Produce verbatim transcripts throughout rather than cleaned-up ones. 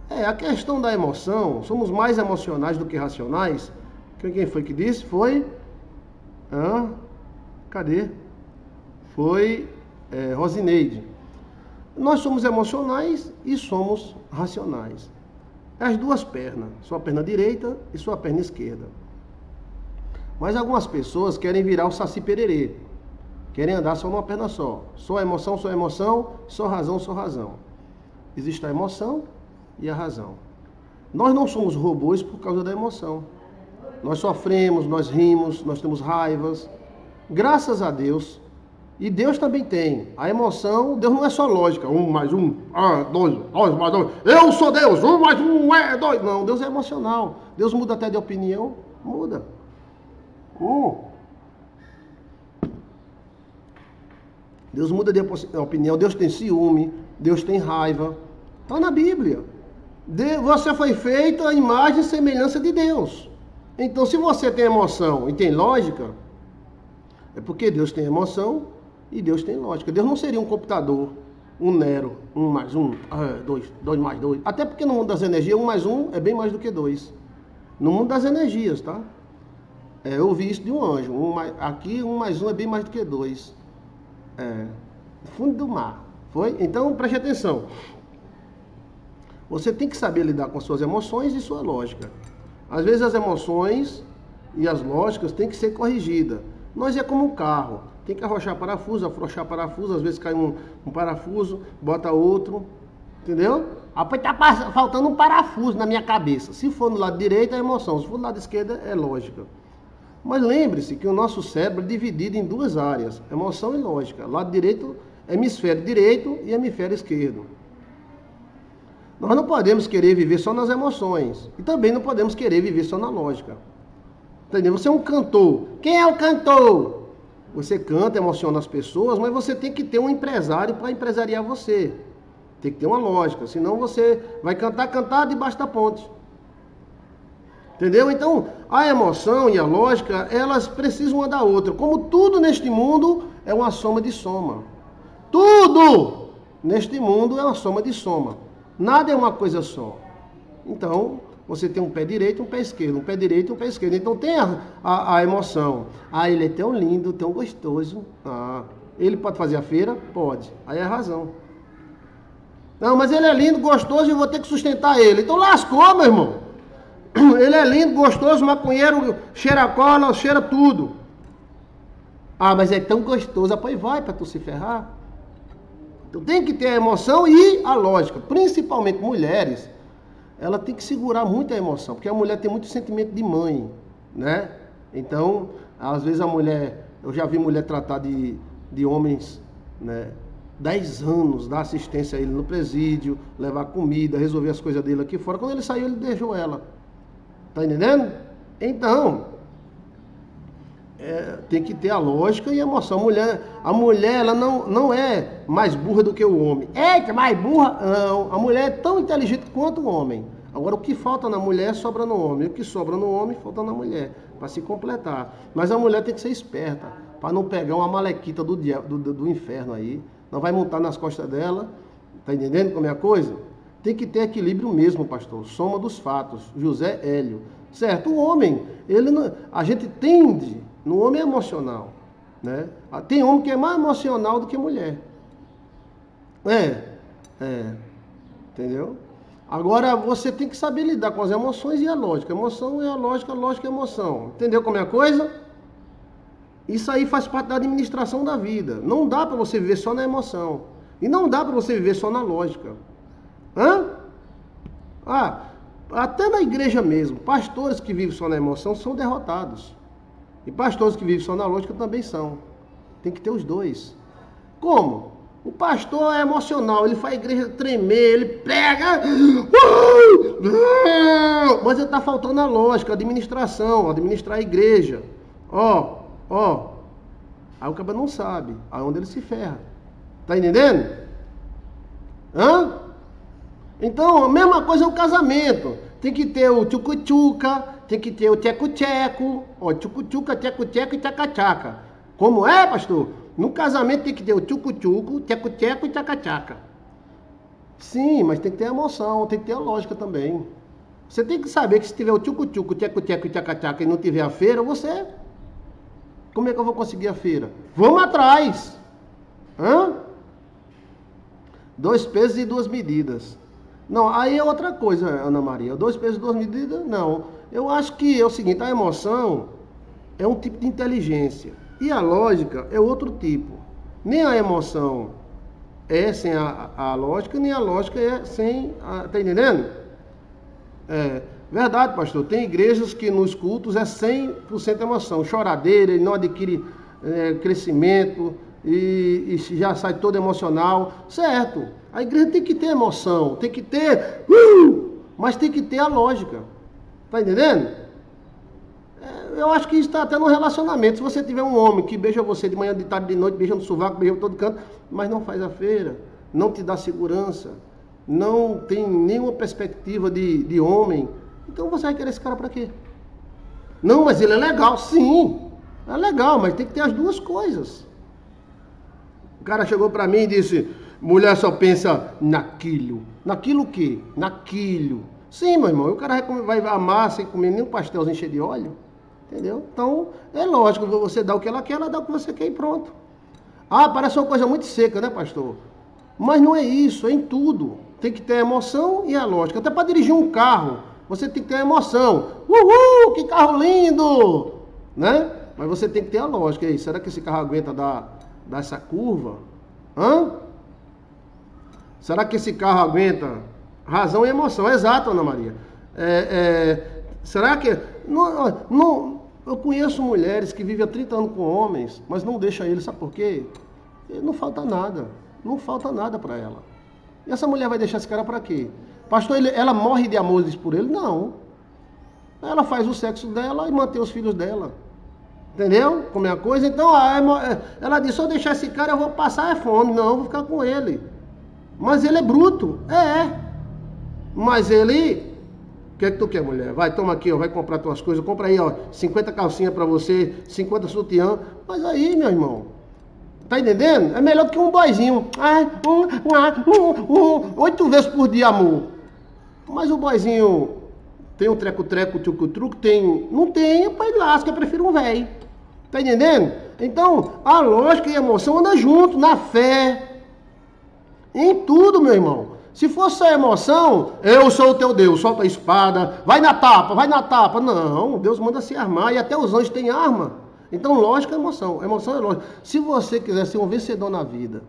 É, a questão da emoção, somos mais emocionais do que racionais. Quem foi que disse? Foi... Hã? Cadê? Foi é, Rosineide. Nós somos emocionais e somos racionais. As duas pernas, sua perna direita e sua perna esquerda. Mas algumas pessoas querem virar o Saci Pererê. Querem andar só numa perna só. Só emoção, só emoção, só razão, só razão. Existe a emoção e a razão. Nós não somos robôs por causa da emoção. Nós sofremos, nós rimos, nós temos raivas. Graças a Deus. E Deus também tem. A emoção, Deus não é só lógica. Um mais um, ah, dois, dois mais dois. Eu sou Deus, um mais um é dois. Não, Deus é emocional. Deus muda até de opinião. Muda. Uh. Deus muda de opinião. Deus tem ciúme. Deus tem raiva. Está na Bíblia. De, você foi feito à imagem e semelhança de Deus. Então, se você tem emoção e tem lógica, é porque Deus tem emoção e Deus tem lógica. Deus não seria um computador, um Nero, um mais um, dois, dois mais dois. Até porque no mundo das energias, um mais um é bem mais do que dois. No mundo das energias, tá? É, eu ouvi isso de um anjo. Um mais, aqui, um mais um é bem mais do que dois. É, fundo do mar. Foi? Então, preste atenção. Você tem que saber lidar com suas emoções e sua lógica. Às vezes as emoções e as lógicas têm que ser corrigidas. Nós é como um carro. Tem que arrochar parafuso, afrouxar parafuso. Às vezes cai um, um parafuso, bota outro. Entendeu? Rapaz, tá faltando um parafuso na minha cabeça. Se for no lado direito é emoção. Se for no lado esquerdo é lógica. Mas lembre-se que o nosso cérebro é dividido em duas áreas. Emoção e lógica. Lado direito, hemisfério direito e hemisfério esquerdo. Nós não podemos querer viver só nas emoções. E também não podemos querer viver só na lógica. Entendeu? Você é um cantor. Quem é o cantor? Você canta, emociona as pessoas, mas você tem que ter um empresário para empresariar você. Tem que ter uma lógica. Senão você vai cantar, cantar debaixo da ponte. Entendeu? Então, a emoção e a lógica, elas precisam uma da outra. Como tudo neste mundo é uma soma de soma. Tudo neste mundo é uma soma de soma. Nada é uma coisa só. Então, você tem um pé direito e um pé esquerdo. Um pé direito e um pé esquerdo. Então, tem a, a, a emoção. Ah, ele é tão lindo, tão gostoso. Ah, ele pode fazer a feira? Pode. Aí é a razão. Não, mas ele é lindo, gostoso e eu vou ter que sustentar ele. Então, lascou, meu irmão. Ele é lindo, gostoso, maconheiro, cheira cola, cheira tudo. Ah, mas é tão gostoso. Apois vai para tu se ferrar. Então tem que ter a emoção e a lógica. Principalmente mulheres, ela tem que segurar muito a emoção. Porque a mulher tem muito sentimento de mãe, né? Então, às vezes a mulher... Eu já vi mulher tratar de, de homens, né? dez anos, dar assistência a ele no presídio, levar comida, resolver as coisas dele aqui fora. Quando ele saiu, ele deixou ela. Tá entendendo? Então, é, tem que ter a lógica e a emoção. A mulher, a mulher ela não, não é mais burra do que o homem. Eita, mais burra? Não. A mulher é tão inteligente quanto o homem. Agora, o que falta na mulher sobra no homem. O que sobra no homem falta na mulher, para se completar. Mas a mulher tem que ser esperta, para não pegar uma malequita do, dia, do, do, do inferno aí. Não vai montar nas costas dela. Tá entendendo como é a coisa? Tem que ter equilíbrio mesmo, pastor. Soma dos fatos. José Hélio. Certo? O homem, ele não, a gente tende, no homem é emocional. Né? Tem homem que é mais emocional do que mulher. É. É. Entendeu? Agora, você tem que saber lidar com as emoções e a lógica. Emoção é a lógica, lógica é emoção. Entendeu como é a coisa? Isso aí faz parte da administração da vida. Não dá para você viver só na emoção. E não dá para você viver só na lógica. Hã? Ah, até na igreja mesmo, pastores que vivem só na emoção são derrotados. E pastores que vivem só na lógica também são. Tem que ter os dois. Como? O pastor é emocional, ele faz a igreja tremer, ele prega, mas ele está faltando a lógica, a administração, administrar a igreja. Ó, ó. Aí o cara não sabe aonde ele se ferra. Tá entendendo? Hã? Então, a mesma coisa é o casamento. Tem que ter o tchucu-tchuca, tem que ter o tcheco-tcheco, ó, tchucu-tchuca, tcheco-tcheco e tchaca-tchaca. Como é, pastor? No casamento tem que ter o tchucu-tchuco, tcheco-tcheco e tchaca-tchaca. Sim, mas tem que ter emoção, tem que ter a lógica também. Você tem que saber que se tiver o tchucu-tchucu, tcheco-tcheco e tchaca-tchaca e não tiver a feira, você... Como é que eu vou conseguir a feira? Vamos atrás! Hã? Dois pesos e duas medidas. Não, aí é outra coisa, Ana Maria. Dois pesos e duas medidas, não. Eu acho que é o seguinte, a emoção é um tipo de inteligência. E a lógica é outro tipo. Nem a emoção é sem a, a lógica, nem a lógica é sem a... Tá entendendo? É verdade, pastor. Tem igrejas que nos cultos é cem por cento emoção. Choradeira, ele não adquire é, crescimento e, e já sai todo emocional. Certo. A igreja tem que ter emoção, tem que ter... Uh, mas tem que ter a lógica. Tá entendendo? É, eu acho que isso está até no relacionamento. Se você tiver um homem que beija você de manhã, de tarde, de noite, beija no sovaco, beija em todo canto, mas não faz a feira, não te dá segurança, não tem nenhuma perspectiva de, de homem, então você vai querer esse cara para quê? Não, mas ele é legal. Sim, é legal, mas tem que ter as duas coisas. O cara chegou para mim e disse, mulher só pensa naquilo. Naquilo o quê? Naquilo. Sim, meu irmão, o cara vai amar sem comer nem um pastelzinho cheio de óleo. Entendeu? Então, é lógico, você dá o que ela quer, ela dá o que você quer e pronto. Ah, parece uma coisa muito seca, né, pastor? Mas não é isso, é em tudo. Tem que ter a emoção e a lógica. Até para dirigir um carro, você tem que ter a emoção. Uhul, que carro lindo! Né? Mas você tem que ter a lógica. E aí, será que esse carro aguenta dar, dar essa curva? Hã? Será que esse carro aguenta? Razão e emoção. Exato, Ana Maria. É, é, será que... Não, não, eu conheço mulheres que vivem há trinta anos com homens, mas não deixam ele, sabe por quê? Não falta nada. Não falta nada para ela. E essa mulher vai deixar esse cara para quê? Pastor, ele, ela morre de amores por ele? Não. Ela faz o sexo dela e mantém os filhos dela. Entendeu? Como é a coisa? Então, ela disse, se eu deixar esse cara, eu vou passar fome. Não, eu vou ficar com ele. Mas ele é bruto. É. Mas ele... O que é que tu quer, mulher? Vai, toma aqui, ó, vai comprar tuas coisas. Compra aí, ó, cinquenta calcinhas para você, cinquenta sutiã. Mas aí, meu irmão... Tá entendendo? É melhor do que um boizinho. Ah, um, um, um, oito vezes por dia, amor. Mas o boizinho tem um treco-treco, truco-truco, tem... Não tem, pai lasca, eu prefiro um velho. Tá entendendo? Então, a lógica e a emoção andam junto, na fé. Em tudo, meu irmão. Se fosse só emoção, eu sou o teu Deus, solta a espada, vai na tapa, vai na tapa. Não, Deus manda se armar e até os anjos têm arma. Então, lógica é emoção. Emoção é lógica. Se você quiser ser um vencedor na vida,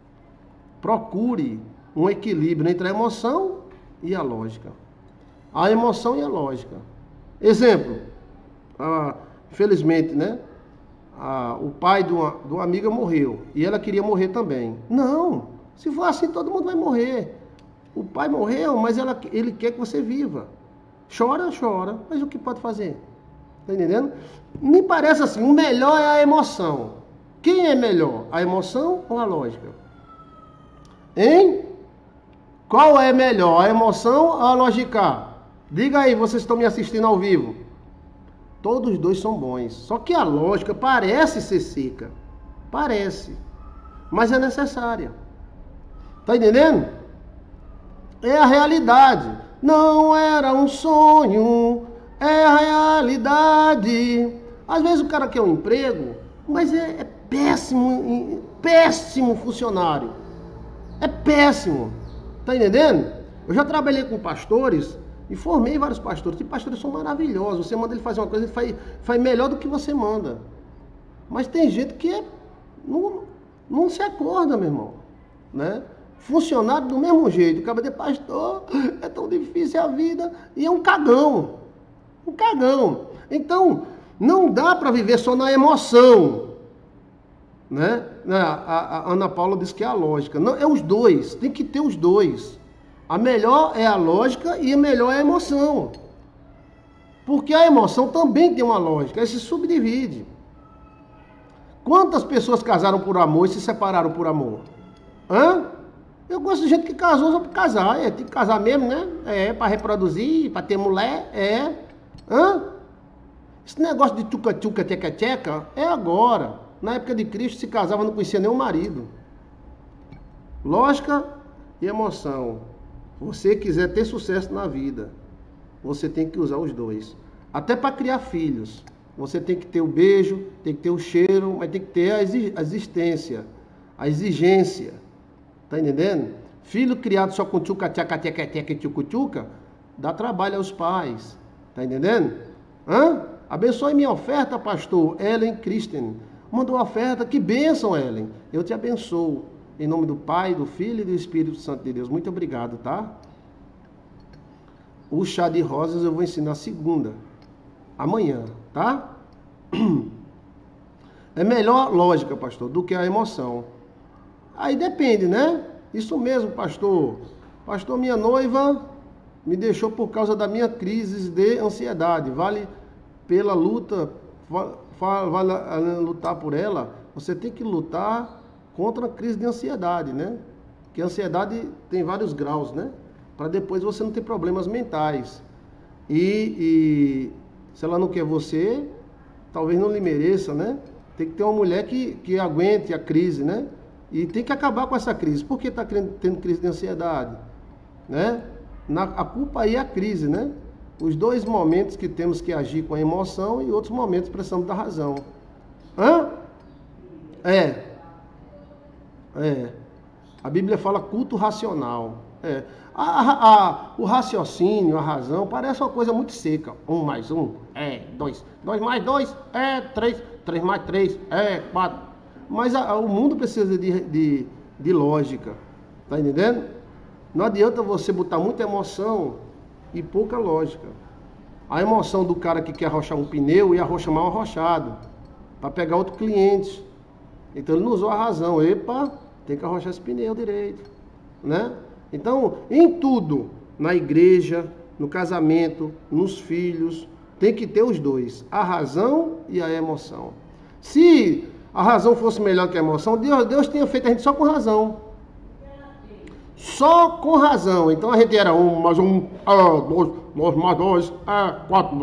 procure um equilíbrio entre a emoção e a lógica. A emoção e a lógica. Exemplo, ah, felizmente, né? Ah, o pai de uma, de uma amiga morreu e ela queria morrer também. Não, se for assim, todo mundo vai morrer. O pai morreu, mas ela, ele quer que você viva. Chora, chora, mas o que pode fazer? Tá entendendo? Me parece assim, o melhor é a emoção. Quem é melhor? A emoção ou a lógica? Hein? Qual é melhor? A emoção ou a lógica? Diga aí, vocês estão me assistindo ao vivo. Todos os dois são bons. Só que a lógica parece ser seca. Parece. Mas é necessária. Tá entendendo? É a realidade. Não era um sonho... É a realidade. Às vezes o cara quer um emprego, mas é, é péssimo, péssimo funcionário. É péssimo. Tá entendendo? Eu já trabalhei com pastores e formei vários pastores. E pastores são maravilhosos. Você manda ele fazer uma coisa, ele faz, faz melhor do que você manda. Mas tem gente que é, não, não se acorda, meu irmão. Né? Funcionário do mesmo jeito. Acaba de pastor, é tão difícil a vida. E é um cagão. Um cagão. Então, não dá para viver só na emoção. Né? A, a Ana Paula disse que é a lógica. Não, é os dois. Tem que ter os dois. A melhor é a lógica e a melhor é a emoção. Porque a emoção também tem uma lógica. Ela se subdivide. Quantas pessoas casaram por amor e se separaram por amor? Hã? Eu gosto de gente que casou só por casar. É, tem que casar mesmo, né? É, para reproduzir, para ter mulher. É. Hã? Esse negócio de tchuca-tchuca, tcheca-tcheca, é agora. Na época de Cristo se casava, não conhecia nem o marido. Lógica e emoção. Se você quiser ter sucesso na vida, você tem que usar os dois. Até para criar filhos. Você tem que ter o beijo, tem que ter o cheiro, mas tem que ter a existência, a exigência. Tá entendendo? Filho criado só com tchuca, tchaca, tchaca, tchaca, tchuca, tchuca, dá trabalho aos pais. Tá entendendo? Hã? Abençoe minha oferta, pastor Ellen Christen. Mandou oferta, que bênção, Ellen. Eu te abençoo. Em nome do Pai, do Filho e do Espírito Santo de Deus. Muito obrigado, tá? O chá de rosas eu vou ensinar segunda. Amanhã, tá? É melhor lógica, pastor, do que a emoção. Aí depende, né? Isso mesmo, pastor. Pastor, minha noiva me deixou por causa da minha crise de ansiedade. Vale pela luta, vale lutar por ela? Você tem que lutar contra a crise de ansiedade, né? Porque a ansiedade tem vários graus, né? Para depois você não ter problemas mentais. E, e se ela não quer você, talvez não lhe mereça, né? Tem que ter uma mulher que, que aguente a crise, né? E tem que acabar com essa crise. Por que está tendo crise de ansiedade? Né? Na, a culpa aí é a crise, né? Os dois momentos que temos que agir com a emoção e outros momentos precisamos da razão. Hã? É. É. A Bíblia fala culto racional. É. A, a, a, o raciocínio, a razão, parece uma coisa muito seca. Um mais um é dois. Dois mais dois é três. Três mais três é quatro. Mas a, a, o mundo precisa de, de, de lógica. Tá entendendo? Não adianta você botar muita emoção e pouca lógica. A emoção do cara que quer arrochar um pneu e arrocha mal arrochado. Para pegar outro cliente. Então ele não usou a razão. Epa, tem que arrochar esse pneu direito. Né? Então, em tudo, na igreja, no casamento, nos filhos, tem que ter os dois, a razão e a emoção. Se a razão fosse melhor que a emoção, Deus, Deus tinha feito a gente só com razão. Só com razão. Então a gente era um, mais um, ah, dois, dois mais dois, ah, quatro.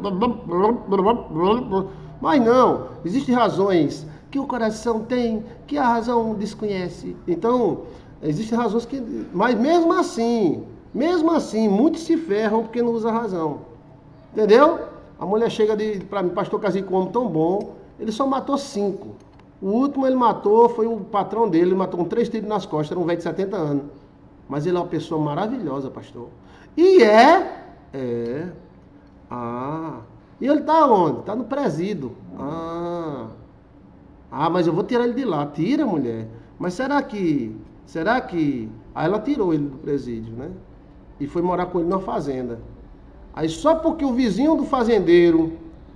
Mas não, existem razões que o coração tem, que a razão desconhece. Então, existem razões que... Mas mesmo assim, mesmo assim, muitos se ferram porque não usam a razão. Entendeu? A mulher chega para mim, pastor, casei com um homem tão bom, ele só matou cinco. O último ele matou, foi o patrão dele, ele matou com três tiros nas costas, era um velho de setenta anos. Mas ele é uma pessoa maravilhosa, pastor. E é... É... Ah... E ele está onde? Está no presídio. Ah... Ah, mas eu vou tirar ele de lá. Tira, mulher. Mas será que... Será que... Aí ela tirou ele do presídio, né? E foi morar com ele na fazenda. Aí só porque o vizinho do fazendeiro,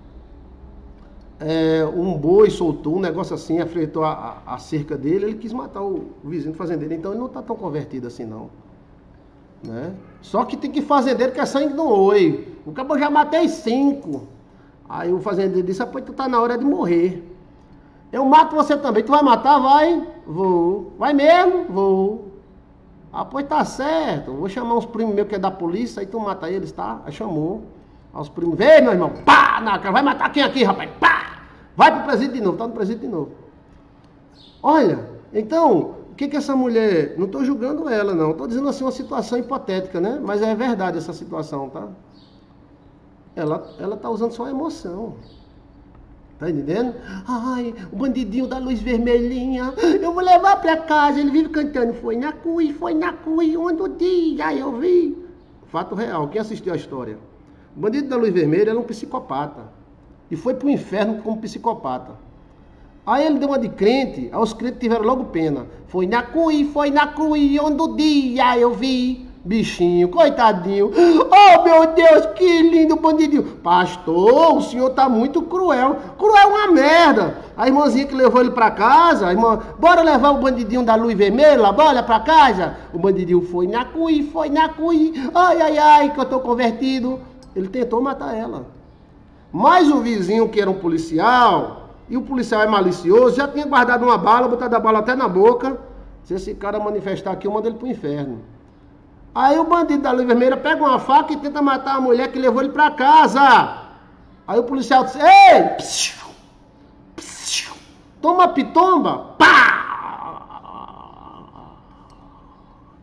é, um boi soltou, um negócio assim, afetou a, a, a cerca dele, ele quis matar o, o vizinho do fazendeiro. Então ele não está tão convertido assim não. Né? Só que tem que fazendeiro que é sangue no olho. O cabo já matei cinco. Aí o fazendeiro disse, rapaz, tu tá na hora de morrer. Eu mato você também. Tu vai matar? Vai. Vou. Vai mesmo? Vou. Ah, pois tá certo. Vou chamar uns primos meus que é da polícia, aí tu mata eles, tá? Aí chamou. Aí os primos, vem, meu irmão. Pá, na cara. Vai matar quem aqui, rapaz? Pá! Vai pro presídio de novo. Tá no presídio de novo. Olha, então, o que que essa mulher... Não tô julgando ela, não. Tô dizendo assim uma situação hipotética, né? Mas é verdade essa situação, tá? Ela, ela tá usando só a emoção. Tá entendendo? Ai, o bandidinho da luz vermelhinha, eu vou levar pra casa, ele vive cantando, foi na cui, foi na cui, onde o dia eu vi. Fato real, quem assistiu a história? O bandido da luz vermelha era um psicopata. E foi pro inferno como psicopata. Aí ele deu uma de crente, aí os crentes tiveram logo pena. Foi na cui, foi na cui, onde o dia eu vi. Bichinho, coitadinho. Oh, meu Deus, que lindo bandidinho. Pastor, o senhor tá muito cruel. Cruel é uma merda. A irmãzinha que levou ele pra casa, a irmã, bora levar o bandidinho da luz vermelha, bora pra casa. O bandidinho foi na cui, foi na cui. Ai, ai, ai, que eu tô convertido. Ele tentou matar ela. Mas o vizinho, que era um policial, e o policial é malicioso, já tinha guardado uma bala, botado a bala até na boca. Se esse cara manifestar aqui, eu mando ele pro inferno. Aí o bandido da luz vermelha pega uma faca e tenta matar a mulher que levou ele pra casa. Aí o policial diz, ei, psiu, psiu, toma pitomba, pá!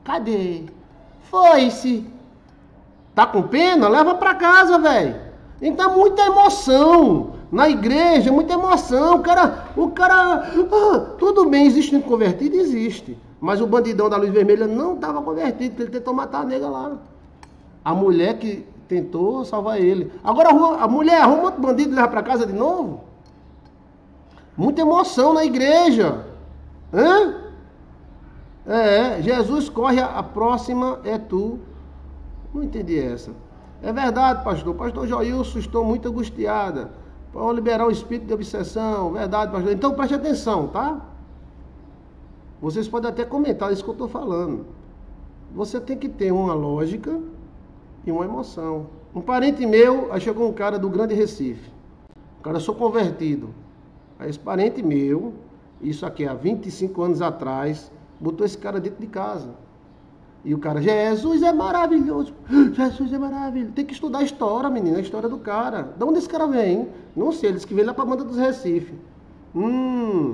Cadê? Foi-se. Tá com pena? Leva pra casa, velho. Então, muita emoção. Na igreja, muita emoção. O cara, o cara, ah, tudo bem, existe um convertido? Existe. Mas o bandidão da luz vermelha não estava convertido, porque ele tentou matar a nega lá. A mulher que tentou salvar ele. Agora a mulher arruma outro bandido e leva para casa de novo? Muita emoção na igreja. Hã? É, Jesus corre, a próxima é tu. Não entendi essa. É verdade, pastor. Pastor Joilson, estou muito angustiada. Para liberar o espírito de obsessão. Verdade, pastor. Então preste atenção, tá? Vocês podem até comentar isso que eu estou falando. Você tem que ter uma lógica e uma emoção. Um parente meu, aí chegou um cara do Grande Recife. O cara, eu sou convertido. Aí esse parente meu, isso aqui há vinte e cinco anos atrás, botou esse cara dentro de casa. E o cara, Jesus é maravilhoso. Jesus é maravilhoso. Tem que estudar a história, menina, a história do cara. De onde esse cara vem? Não sei, ele disse que veio lá para a banda dos Recife. Hum...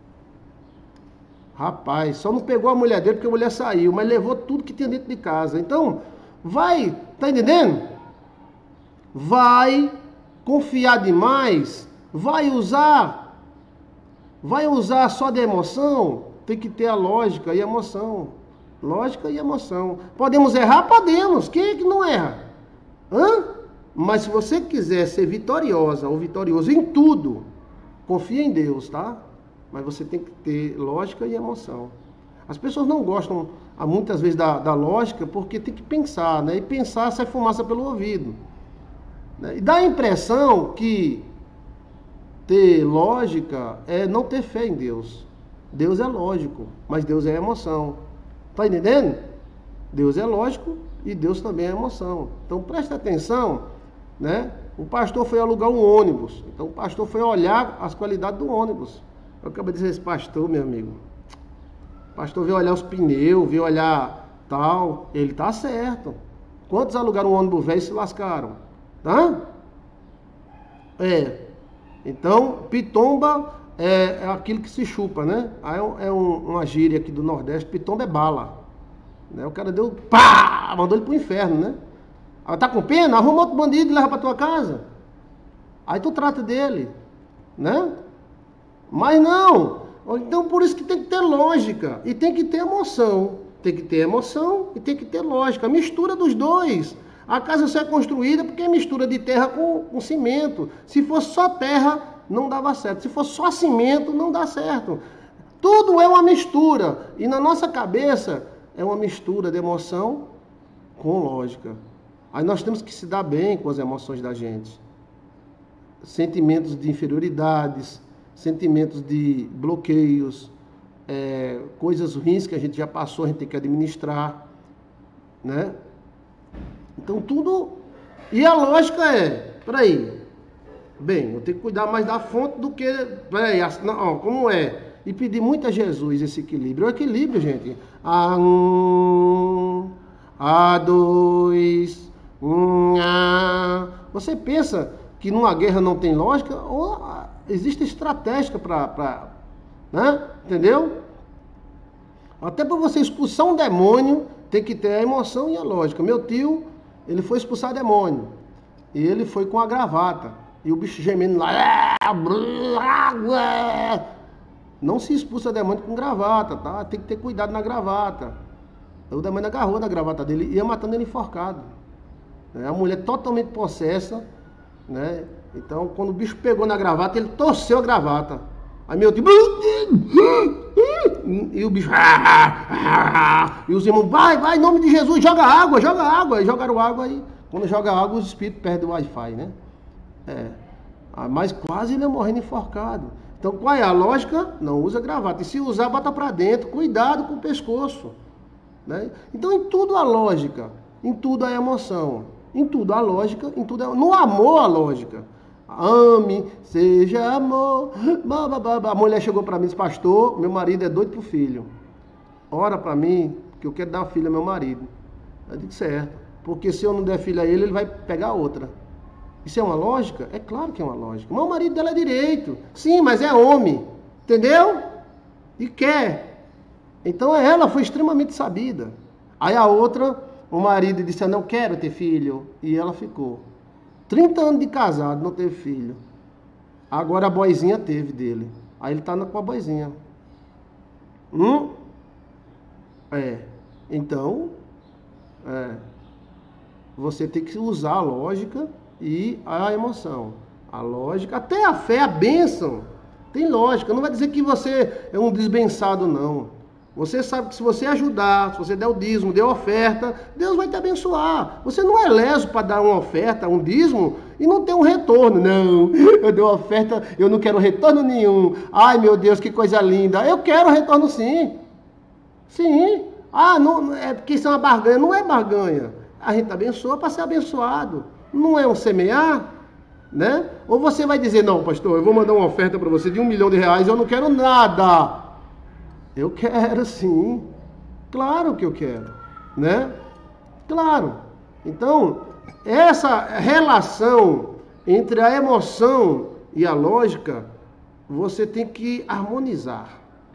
Rapaz, só não pegou a mulher dele porque a mulher saiu, mas levou tudo que tinha dentro de casa. Então, vai, tá entendendo? Vai confiar demais, vai usar, vai usar só de emoção, tem que ter a lógica e a emoção. Lógica e emoção. Podemos errar? Podemos. Quem é que não erra? Hã? Mas se você quiser ser vitoriosa ou vitorioso em tudo, confia em Deus, tá? Mas você tem que ter lógica e emoção. As pessoas não gostam, muitas vezes, da, da lógica, porque tem que pensar, né? E pensar sai fumaça pelo ouvido. Né? E dá a impressão que ter lógica é não ter fé em Deus. Deus é lógico, mas Deus é emoção. Tá entendendo? Deus é lógico e Deus também é emoção. Então presta atenção, né? O pastor foi alugar um ônibus. Então o pastor foi olhar as qualidades do ônibus. Eu acabo de dizer esse pastor, meu amigo. O pastor veio olhar os pneus, veio olhar tal. Ele tá certo. Quantos alugaram um ônibus velho e se lascaram? Tá? É. Então, pitomba é, é aquilo que se chupa, né? Aí é um, uma gíria aqui do Nordeste. Pitomba é bala. Né? O cara deu pá! Mandou ele pro inferno, né? Aí tá com pena? Arruma outro bandido e leva pra tua casa. Aí tu trata dele. Né? Mas não, então por isso que tem que ter lógica e tem que ter emoção. Tem que ter emoção e tem que ter lógica. A mistura dos dois. A casa só é construída porque é mistura de terra com, com cimento. Se fosse só terra, não dava certo. Se fosse só cimento, não dá certo. Tudo é uma mistura. E na nossa cabeça é uma mistura de emoção com lógica. Aí nós temos que se dar bem com as emoções da gente. Sentimentos de inferioridades, sentimentos de bloqueios, é, coisas ruins que a gente já passou, a gente tem que administrar, né? Então tudo... E a lógica é, peraí, bem, eu tenho que cuidar mais da fonte do que... Peraí, não, ó, como é? E pedir muito a Jesus esse equilíbrio. O equilíbrio, gente. A um, a dois, um, a... Você pensa que numa guerra não tem lógica? Ou... Existe estratégia para, né? Entendeu? Até para você expulsar um demônio, tem que ter a emoção e a lógica. Meu tio, ele foi expulsar demônio. E ele foi com a gravata. E o bicho gemendo lá. Não se expulsa demônio com gravata, tá? Tem que ter cuidado na gravata. O demônio agarrou na gravata dele e ia matando ele enforcado. A mulher totalmente possessa, né? Então, quando o bicho pegou na gravata, ele torceu a gravata. Aí meu tio... E o bicho... E os irmãos... Vai, vai, em nome de Jesus, joga água, joga água. E jogaram água aí. Quando joga água, os espíritos perdem o Wi-Fi, né? É. Mas quase ele ia morrendo enforcado. Então, qual é a lógica? Não usa gravata. E se usar, bota pra dentro. Cuidado com o pescoço. Né? Então, em tudo a lógica. Em tudo a emoção. Em tudo a lógica. Em tudo a... No amor, a lógica. Ame, seja amor. A mulher chegou para mim e disse, pastor, meu marido é doido pro filho. Ora para mim, que eu quero dar uma filha ao meu marido. Eu digo, certo. Porque se eu não der filha a ele, ele vai pegar outra. Isso é uma lógica? É claro que é uma lógica. Mas o marido dela é direito. Sim, mas é homem. Entendeu? E quer. Então ela foi extremamente sabida. Aí a outra, o marido disse, eu não quero ter filho. E ela ficou. trinta anos de casado, não teve filho. Agora a boizinha teve dele. Aí ele tá com a boizinha. Hum? É. Então, é, você tem que usar a lógica e a emoção. A lógica, até a fé, a bênção, tem lógica. Não vai dizer que você é um desbençado, não. Você sabe que se você ajudar, se você der o dízimo, der a oferta, Deus vai te abençoar. Você não é leso para dar uma oferta, um dízimo, e não ter um retorno. Não, eu dei uma oferta, eu não quero retorno nenhum. Ai, meu Deus, que coisa linda. Eu quero retorno sim. Sim. Ah, não, é porque isso é uma barganha. Não é barganha. A gente abençoa para ser abençoado. Não é um semear, né? Ou você vai dizer, não, pastor, eu vou mandar uma oferta para você de um milhão de reais, eu não quero nada. Eu quero sim. Claro que eu quero, né? Claro. Então, essa relação entre a emoção e a lógica, você tem que harmonizar.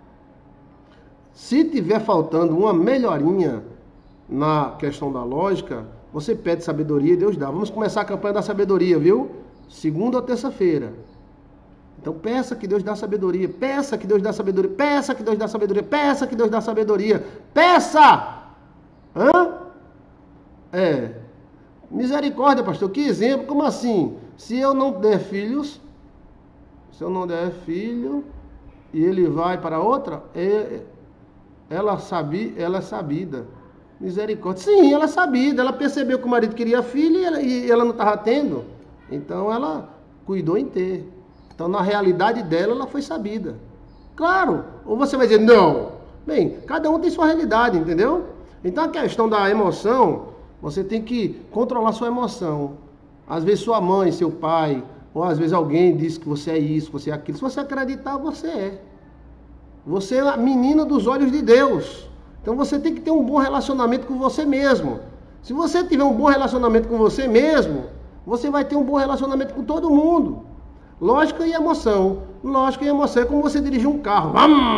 Se tiver faltando uma melhorinha na questão da lógica, você pede sabedoria e Deus dá. Vamos começar a campanha da sabedoria, viu? Segunda ou terça-feira. Então peça que Deus dá sabedoria, peça que Deus dá sabedoria, peça que Deus dá sabedoria, peça que Deus dá sabedoria, peça! Hã? É. Misericórdia, pastor, que exemplo, como assim? Se eu não der filhos, se eu não der filho, e ele vai para outra, é, ela, sabe, ela é sabida. Misericórdia. Sim, ela é sabida, ela percebeu que o marido queria filho e ela, e ela não estava tendo, então ela cuidou em ter. Então, na realidade dela, ela foi sabida. Claro. Ou você vai dizer, não. Bem, cada um tem sua realidade, entendeu? Então, a questão da emoção, você tem que controlar sua emoção. Às vezes, sua mãe, seu pai, ou às vezes alguém diz que você é isso, você é aquilo. Se você acreditar, você é. Você é a menina dos olhos de Deus. Então, você tem que ter um bom relacionamento com você mesmo. Se você tiver um bom relacionamento com você mesmo, você vai ter um bom relacionamento com todo mundo. Lógica e emoção. Lógica e emoção é como você dirigir um carro.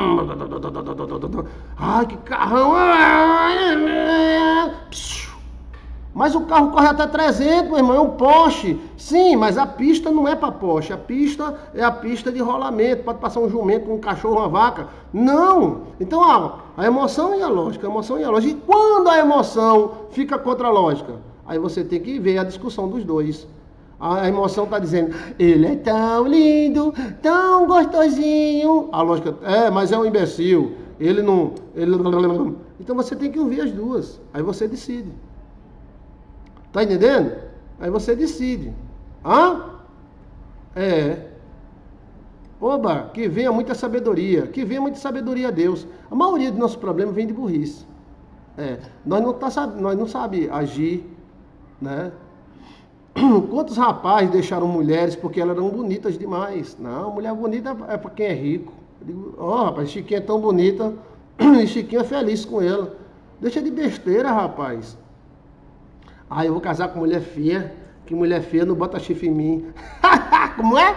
Ai, que carrão. Mas o carro corre até trezentos, meu irmão, é um Porsche. Sim, mas a pista não é para Porsche. A pista é a pista de rolamento. Pode passar um jumento, um cachorro, uma vaca. Não. Então, ó, a emoção e a lógica. A emoção e a lógica. E quando a emoção fica contra a lógica? Aí você tem que ver a discussão dos dois. A emoção está dizendo, ele é tão lindo, tão gostosinho. A lógica, é, mas é um imbecil. Ele não... Ele... Então você tem que ouvir as duas. Aí você decide. Tá entendendo? Aí você decide. Hã? É. Oba, que venha muita sabedoria. Que venha muita sabedoria a Deus. A maioria dos nossos problemas vem de burrice. É. Nós não, tá, nós não sabe agir, né? Quantos rapazes deixaram mulheres porque elas eram bonitas demais? Não, mulher bonita é para quem é rico. Eu digo, ó, oh, rapaz, Chiquinha é tão bonita e Chiquinha é feliz com ela. Deixa de besteira, rapaz. Ah, eu vou casar com mulher feia, que mulher feia não bota chifre em mim. Como é?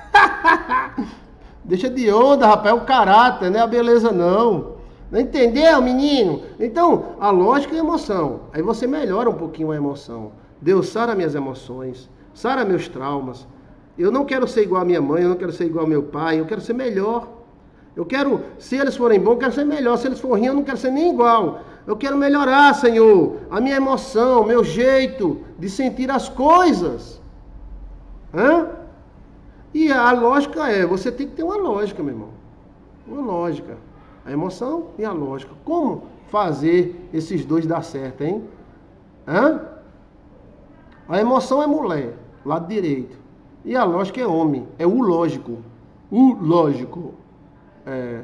Deixa de onda, rapaz, é o caráter, não é a beleza não. Não entendeu, menino? Então, a lógica e a emoção. Aí você melhora um pouquinho a emoção. Deus sara minhas emoções, sara meus traumas. Eu não quero ser igual a minha mãe, eu não quero ser igual ao meu pai, eu quero ser melhor. Eu quero, se eles forem bons, eu quero ser melhor. Se eles forem ruins, eu não quero ser nem igual. Eu quero melhorar, Senhor, a minha emoção, meu jeito de sentir as coisas. Hã? E a lógica é, você tem que ter uma lógica, meu irmão. Uma lógica. A emoção e a lógica. Como fazer esses dois dar certo, hein? Hã? A emoção é mulher, lado direito. E a lógica é homem, é o lógico. O lógico. É,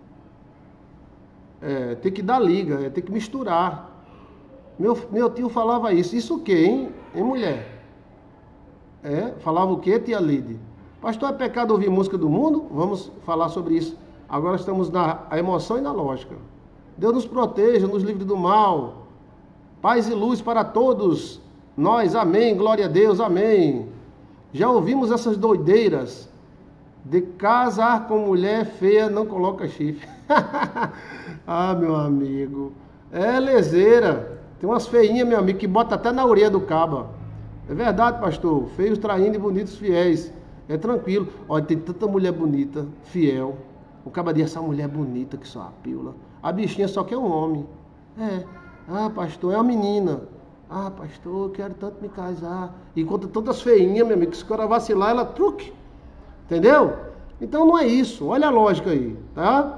é, tem que dar liga, é, tem que misturar. Meu, meu tio falava isso. Isso o quê, hein? Hein, mulher? É, falava o quê, tia Lide? Pastor, é pecado ouvir música do mundo? Vamos falar sobre isso. Agora estamos na a emoção e na lógica. Deus nos proteja, nos livre do mal. Paz e luz para todos. Nós, amém, glória a Deus, amém. Já ouvimos essas doideiras de casar com mulher feia não coloca chifre. Ah, meu amigo, É leseira. Tem umas feinhas, meu amigo, que bota até na orelha do caba. É verdade, pastor. Feios traindo e bonitos fiéis. É tranquilo. Olha, tem tanta mulher bonita, fiel. O caba diz, essa mulher bonita que só a pílula. A bichinha só quer um homem. É. Ah, pastor, é uma menina. Ah, pastor, eu quero tanto me casar. Enquanto todas feinhas, meu amigo, que se o cara vacilar, ela truque. Entendeu? Então não é isso. Olha a lógica aí, tá?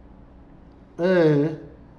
É.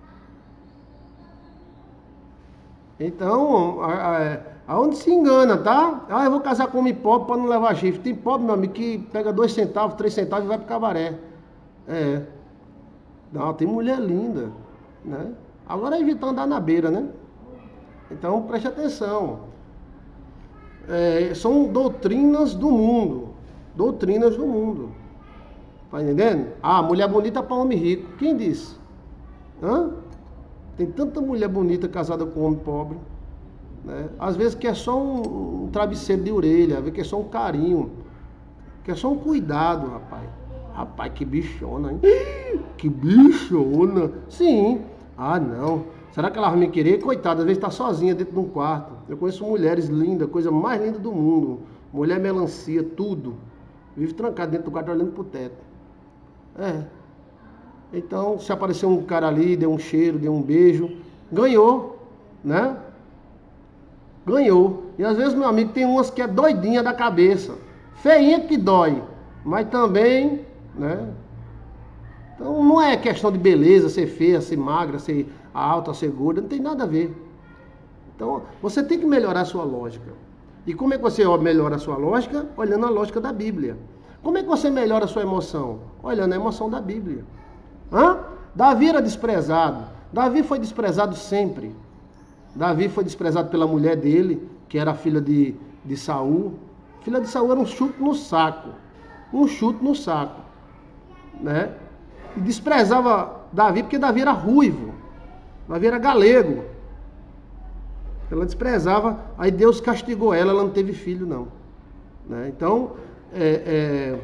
Então, a, a, aonde se engana, tá? Ah, eu vou casar com homem pobre para não levar chifre. Tem pobre, meu amigo, que pega dois centavos, três centavos e vai pro cabaré. É. Não, tem mulher linda, né? Agora é evitar andar na beira, né? Então, preste atenção. É, são doutrinas do mundo. Doutrinas do mundo. Tá entendendo? Ah, mulher bonita para homem rico. Quem disse? Hã? Tem tanta mulher bonita casada com homem pobre, né? Às vezes que é só um, um travesseiro de orelha, às vezes que é só um carinho, que é só um cuidado, rapaz. Rapaz, que bichona, hein? Que bichona. Sim. Ah, não. Será que ela vai me querer? Coitada, às vezes está sozinha dentro de um quarto. Eu conheço mulheres lindas, coisa mais linda do mundo. Mulher melancia, tudo. Vive trancada dentro do quarto olhando pro teto. É. Então, se aparecer um cara ali, deu um cheiro, deu um beijo, ganhou, né? Ganhou. E às vezes, meu amigo, tem umas que é doidinha da cabeça. Feinha que dói, mas também, né? Então, não é questão de beleza, ser feia, ser magra, ser alta, ser gorda, não tem nada a ver. Então, você tem que melhorar a sua lógica. E como é que você melhora a sua lógica? Olhando a lógica da Bíblia. Como é que você melhora a sua emoção? Olhando a emoção da Bíblia. Hã? Davi era desprezado. Davi foi desprezado sempre. Davi foi desprezado pela mulher dele, que era filha de, de Saul. Filha de Saul era um chute no saco. Um chute no saco. Né? E desprezava Davi porque Davi era ruivo. Davi era galego. Ela desprezava, aí Deus castigou ela, ela não teve filho não. Né? Então, é, é,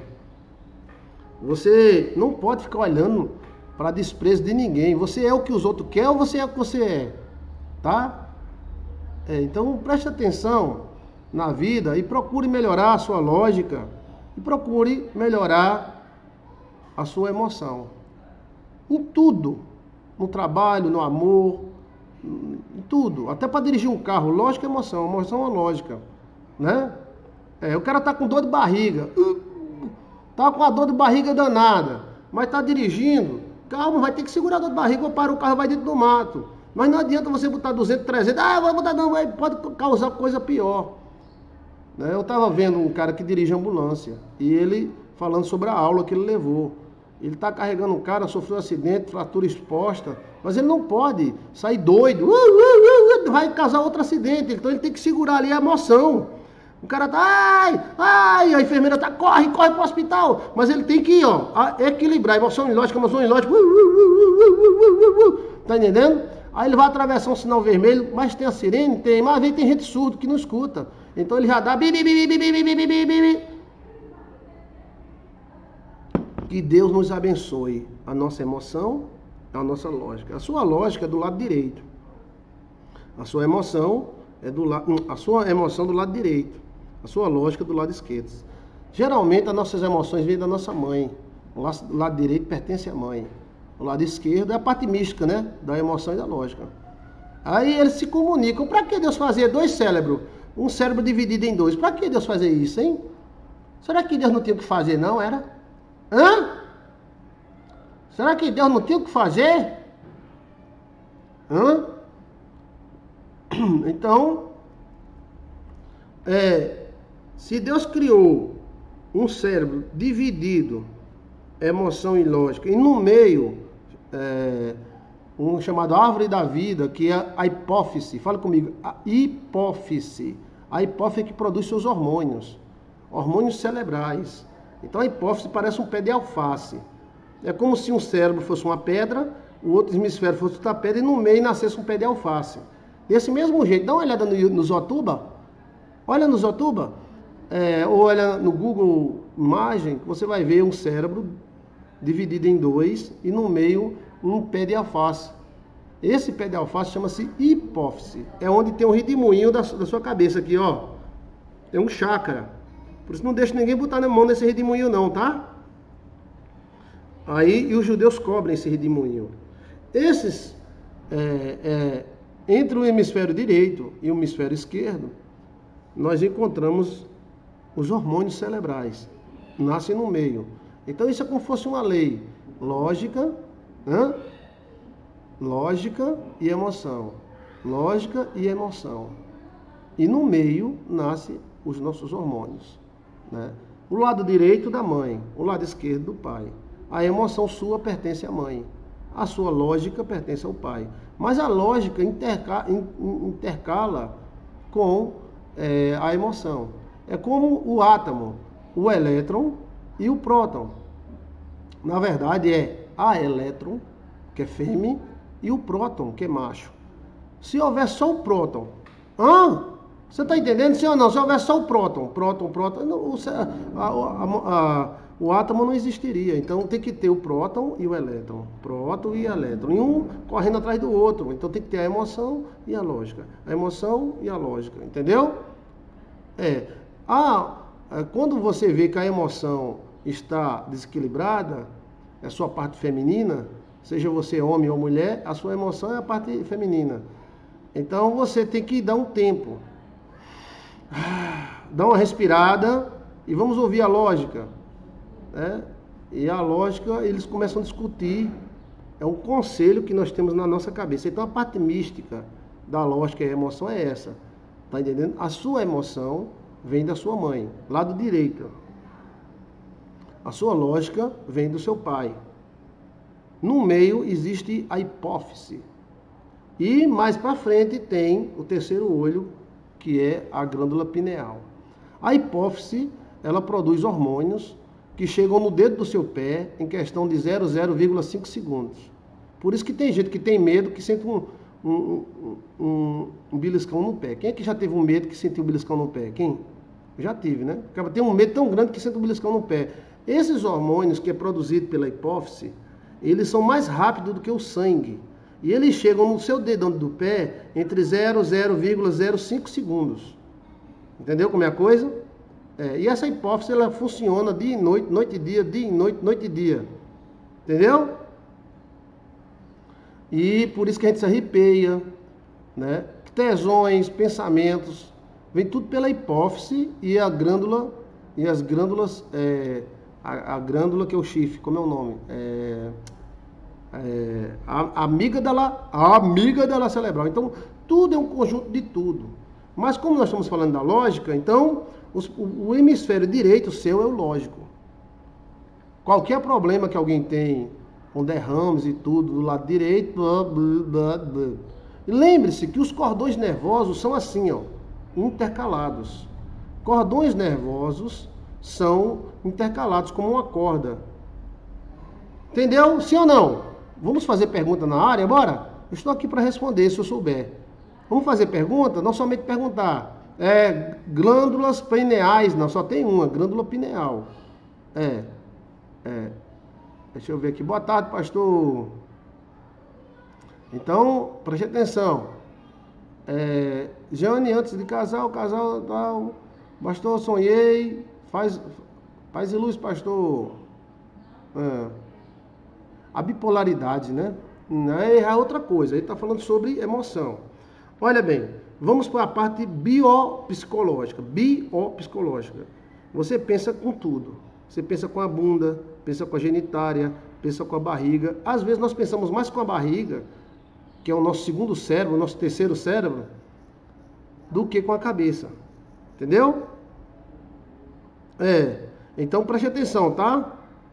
você não pode ficar olhando para desprezo de ninguém. Você é o que os outros querem ou você é o que você é? Tá? É, então, preste atenção na vida e procure melhorar a sua lógica e procure melhorar a sua emoção. Em tudo. No trabalho, no amor, em tudo. Até para dirigir um carro, lógica é emoção, emoção é lógica, né? É, o cara tá com dor de barriga, tá com a dor de barriga danada, mas tá dirigindo, calma, vai ter que segurar a dor de barriga, para o carro vai dentro do mato. Mas não adianta você botar duzentos, trezentos, ah, vai botar não, vai, pode causar coisa pior. Né? Eu tava vendo um cara que dirige ambulância, e ele falando sobre a aula que ele levou. Ele está carregando um cara, sofreu um acidente, fratura exposta, mas ele não pode sair doido, vai causar outro acidente, então ele tem que segurar ali a emoção. O cara tá, ai, ai, a enfermeira tá, corre, corre pro hospital, mas ele tem que, ó, equilibrar, emoção ilógica, emoção ilógica, tá entendendo? Aí ele vai atravessar um sinal vermelho, mas tem a sirene? Tem, mas às vezes tem gente surdo que não escuta, então ele já dá, bi, bi, bi, bi, bi, bi, bi, bi, bi. Que Deus nos abençoe a nossa emoção, a nossa lógica. A sua lógica é do lado direito. A sua emoção é do lado, a sua emoção do lado direito. A sua lógica do lado esquerdo. Geralmente as nossas emoções vêm da nossa mãe. O lado direito pertence à mãe. O lado esquerdo é a parte mística, né? Da emoção e da lógica. Aí eles se comunicam. Para que Deus fazer dois cérebros? Um cérebro dividido em dois. Para que Deus fazer isso, hein? Será que Deus não tinha o que fazer, não? Era? Hã? Será que Deus não tinha o que fazer? Hã? Então, é, se Deus criou um cérebro dividido, emoção e lógica, e no meio, é, um chamado árvore da vida, que é a hipófise, fala comigo, a hipófise, a hipófise que produz seus hormônios, hormônios cerebrais. Então a hipófise parece um pé de alface. É como se um cérebro fosse uma pedra, o outro hemisfério fosse outra pedra e no meio nascesse um pé de alface. Desse mesmo jeito, dá uma olhada no, no Zotuba. Olha no Zotuba. É, ou olha no Google Imagem, você vai ver um cérebro dividido em dois e no meio um pé de alface. Esse pé de alface chama-se hipófise. É onde tem um redemoinho da, da sua cabeça aqui, ó. Tem um chakra. Por isso não deixa ninguém botar na mão nesse redemoinho não, tá? Aí, e os judeus cobrem esse redemoinho. Esses, é, é, entre o hemisfério direito e o hemisfério esquerdo, nós encontramos os hormônios cerebrais. Nascem no meio. Então isso é como se fosse uma lei. Lógica, né? Lógica e emoção. Lógica e emoção. E no meio nascem os nossos hormônios, né? O lado direito da mãe, o lado esquerdo do pai. A emoção sua pertence à mãe. A sua lógica pertence ao pai. Mas a lógica interca, intercala com é, a emoção. É como o átomo, o elétron e o próton. Na verdade é a elétron, que é fêmea, e o próton, que é macho. Se houver só o próton, hã? Você está entendendo, sim ou não? Se houver só o próton, próton, próton, não, o, a, a, a, o átomo não existiria. Então tem que ter o próton e o elétron. Próton e elétron. E um correndo atrás do outro. Então tem que ter a emoção e a lógica. A emoção e a lógica. Entendeu? É. Ah, quando você vê que a emoção está desequilibrada, é a sua parte feminina, seja você homem ou mulher, a sua emoção é a parte feminina. Então você tem que dar um tempo. Dá uma respirada e vamos ouvir a lógica, né? E a lógica, eles começam a discutir. É um conselho que nós temos na nossa cabeça. Então a parte mística da lógica e a emoção é essa. Tá entendendo? A sua emoção vem da sua mãe, lado direito. A sua lógica vem do seu pai. No meio existe a hipófise. E mais para frente tem o terceiro olho, que é a glândula pineal. A hipófise, ela produz hormônios que chegam no dedo do seu pé em questão de zero vírgula cinco segundos. Por isso que tem gente que tem medo, que sente um, um, um, um beliscão no pé. Quem é que já teve um medo que sentiu um beliscão no pé? Quem? Já tive, né? Acaba tem um medo tão grande que sente um beliscão no pé. Esses hormônios que é produzido pela hipófise, eles são mais rápidos do que o sangue. E eles chegam no seu dedão do pé entre zero vírgula zero cinco segundos. Entendeu como é a coisa? É, e essa hipófise, ela funciona dia e noite, noite e dia, dia e noite, noite e dia. Entendeu? E por isso que a gente se arrepeia, né? Tesões, pensamentos, vem tudo pela hipófise e a glândula, e as glândulas, é, a, a glândula que é o chifre, como é o nome? É... É, a, a amígdala, a amígdala cerebral. Então, tudo é um conjunto de tudo. Mas como nós estamos falando da lógica, então, os, o, o hemisfério direito seu é o lógico. Qualquer problema que alguém tem, com derrames e tudo, do lado direito, blá, blá, blá, blá. Lembre-se que os cordões nervosos são assim, ó, intercalados. Cordões nervosos são intercalados como uma corda. Entendeu? Sim ou não? Vamos fazer pergunta na área, bora? Eu estou aqui para responder, se eu souber. Vamos fazer pergunta? Não somente perguntar. É, glândulas pineais, não, só tem uma, glândula pineal. É, é. Deixa eu ver aqui. Boa tarde, pastor. Então, preste atenção. É, Jane, antes de casar, o casal tal. Pastor, sonhei. Faz, paz e luz, pastor. É. A bipolaridade, né? É outra coisa. Ele está falando sobre emoção. Olha bem, vamos para a parte biopsicológica. Biopsicológica. Você pensa com tudo. Você pensa com a bunda, pensa com a genitária, pensa com a barriga. Às vezes nós pensamos mais com a barriga, que é o nosso segundo cérebro, o nosso terceiro cérebro, do que com a cabeça. Entendeu? É. Então preste atenção, tá?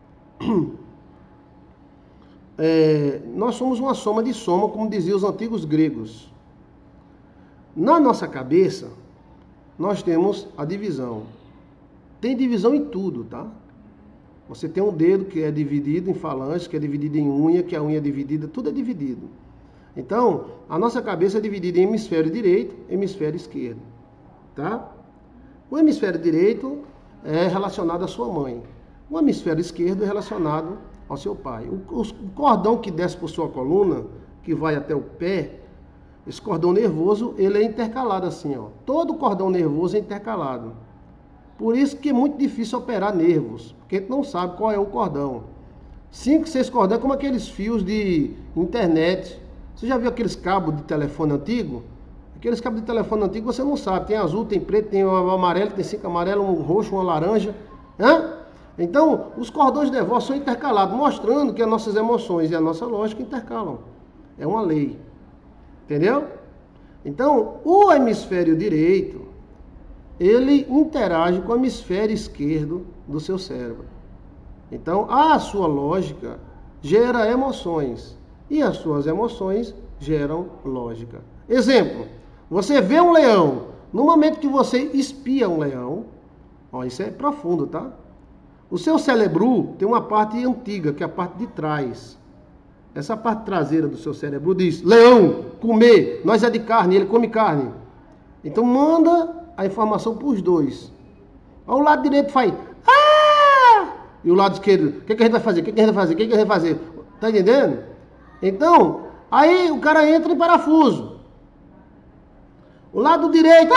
É, nós somos uma soma de soma, como diziam os antigos gregos. Na nossa cabeça, nós temos a divisão. Tem divisão em tudo, tá? Você tem um dedo que é dividido em falange, que é dividido em unha, que a unha é dividida, tudo é dividido. Então, a nossa cabeça é dividida em hemisfério direito e hemisfério esquerdo, tá? O hemisfério direito é relacionado à sua mãe. O hemisfério esquerdo é relacionado ao seu pai. O, o cordão que desce por sua coluna que vai até o pé, esse cordão nervoso, ele é intercalado assim, ó. Todo cordão nervoso é intercalado. Por isso que é muito difícil operar nervos, porque a gente não sabe qual é o cordão. Cinco, seis cordões, como aqueles fios de internet. Você já viu aqueles cabos de telefone antigo? Aqueles cabos de telefone antigo você não sabe. Tem azul, tem preto, tem amarelo, tem cinco amarelo, um roxo, uma laranja. Hã? Então, os cordões nervosos são intercalados, mostrando que as nossas emoções e a nossa lógica intercalam. É uma lei. Entendeu? Então, o hemisfério direito, ele interage com o hemisfério esquerdo do seu cérebro. Então, a sua lógica gera emoções. E as suas emoções geram lógica. Exemplo, você vê um leão. No momento que você espia um leão, ó, isso é profundo, tá? O seu cérebro tem uma parte antiga, que é a parte de trás. Essa parte traseira do seu cérebro diz, leão, comer, nós é de carne, ele come carne. Então manda a informação para os dois. Ao lado direito faz, ah! E o lado esquerdo, o que, que a gente vai fazer? O que, que a gente vai fazer? O que, que a gente vai fazer? Tá entendendo? Então, aí o cara entra em parafuso. O lado direito,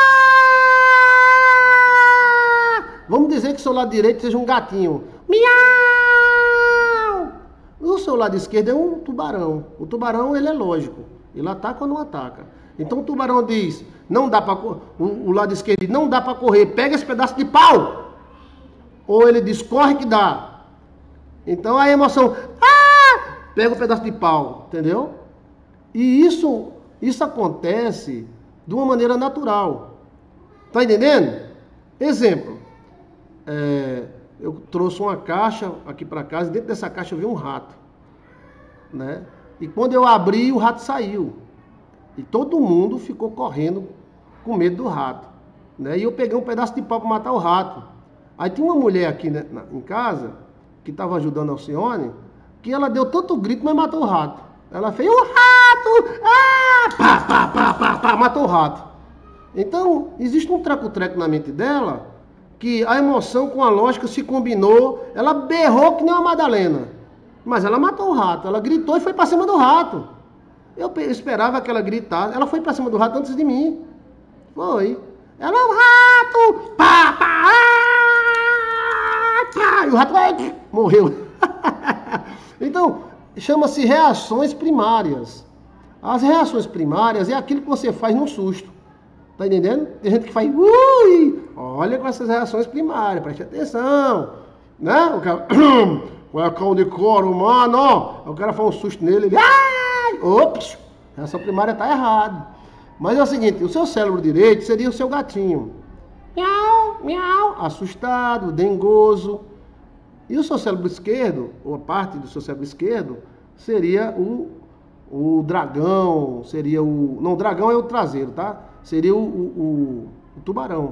ah! Vamos dizer que o seu lado direito seja um gatinho. Miau! O seu lado esquerdo é um tubarão. O tubarão, ele é lógico. Ele ataca ou não ataca. Então o tubarão diz, não dá para o, o lado esquerdo diz, não dá para correr, pega esse pedaço de pau. Ou ele diz, corre que dá. Então a emoção, ah! Pega o pedaço de pau, entendeu? E isso, isso acontece de uma maneira natural. Tá entendendo? Exemplo, é, eu trouxe uma caixa aqui para casa, e dentro dessa caixa eu vi um rato, né? E quando eu abri, o rato saiu. E todo mundo ficou correndo com medo do rato, né? E eu peguei um pedaço de pau para matar o rato. Aí tinha uma mulher aqui, né, na, em casa, que estava ajudando a Alcione, que ela deu tanto grito, mas matou o rato. Ela fez, o rato! Ah! Pá, pá, pá, pá, pá, matou o rato. Então, existe um treco-treco na mente dela, que a emoção com a lógica se combinou, ela berrou que nem uma Madalena. Mas ela matou o rato, ela gritou e foi para cima do rato. Eu esperava que ela gritasse, ela foi para cima do rato antes de mim. Foi. Ela é um rato! Pá, pá, ah, pá, e o rato vai, morreu. Então, chama-se reações primárias. As reações primárias é aquilo que você faz no susto. Tá entendendo? Tem gente que faz, ui, olha com essas reações primárias, preste atenção. Né? O cara, o é cão de couro, mano, ó. O cara faz um susto nele, ele, ai, ops, a reação primária tá errada. Mas é o seguinte, o seu cérebro direito seria o seu gatinho. Miau, miau, assustado, dengoso. E o seu cérebro esquerdo, ou a parte do seu cérebro esquerdo, seria o, o dragão, seria o... Não, o dragão é o traseiro, tá? Seria o, o, o tubarão.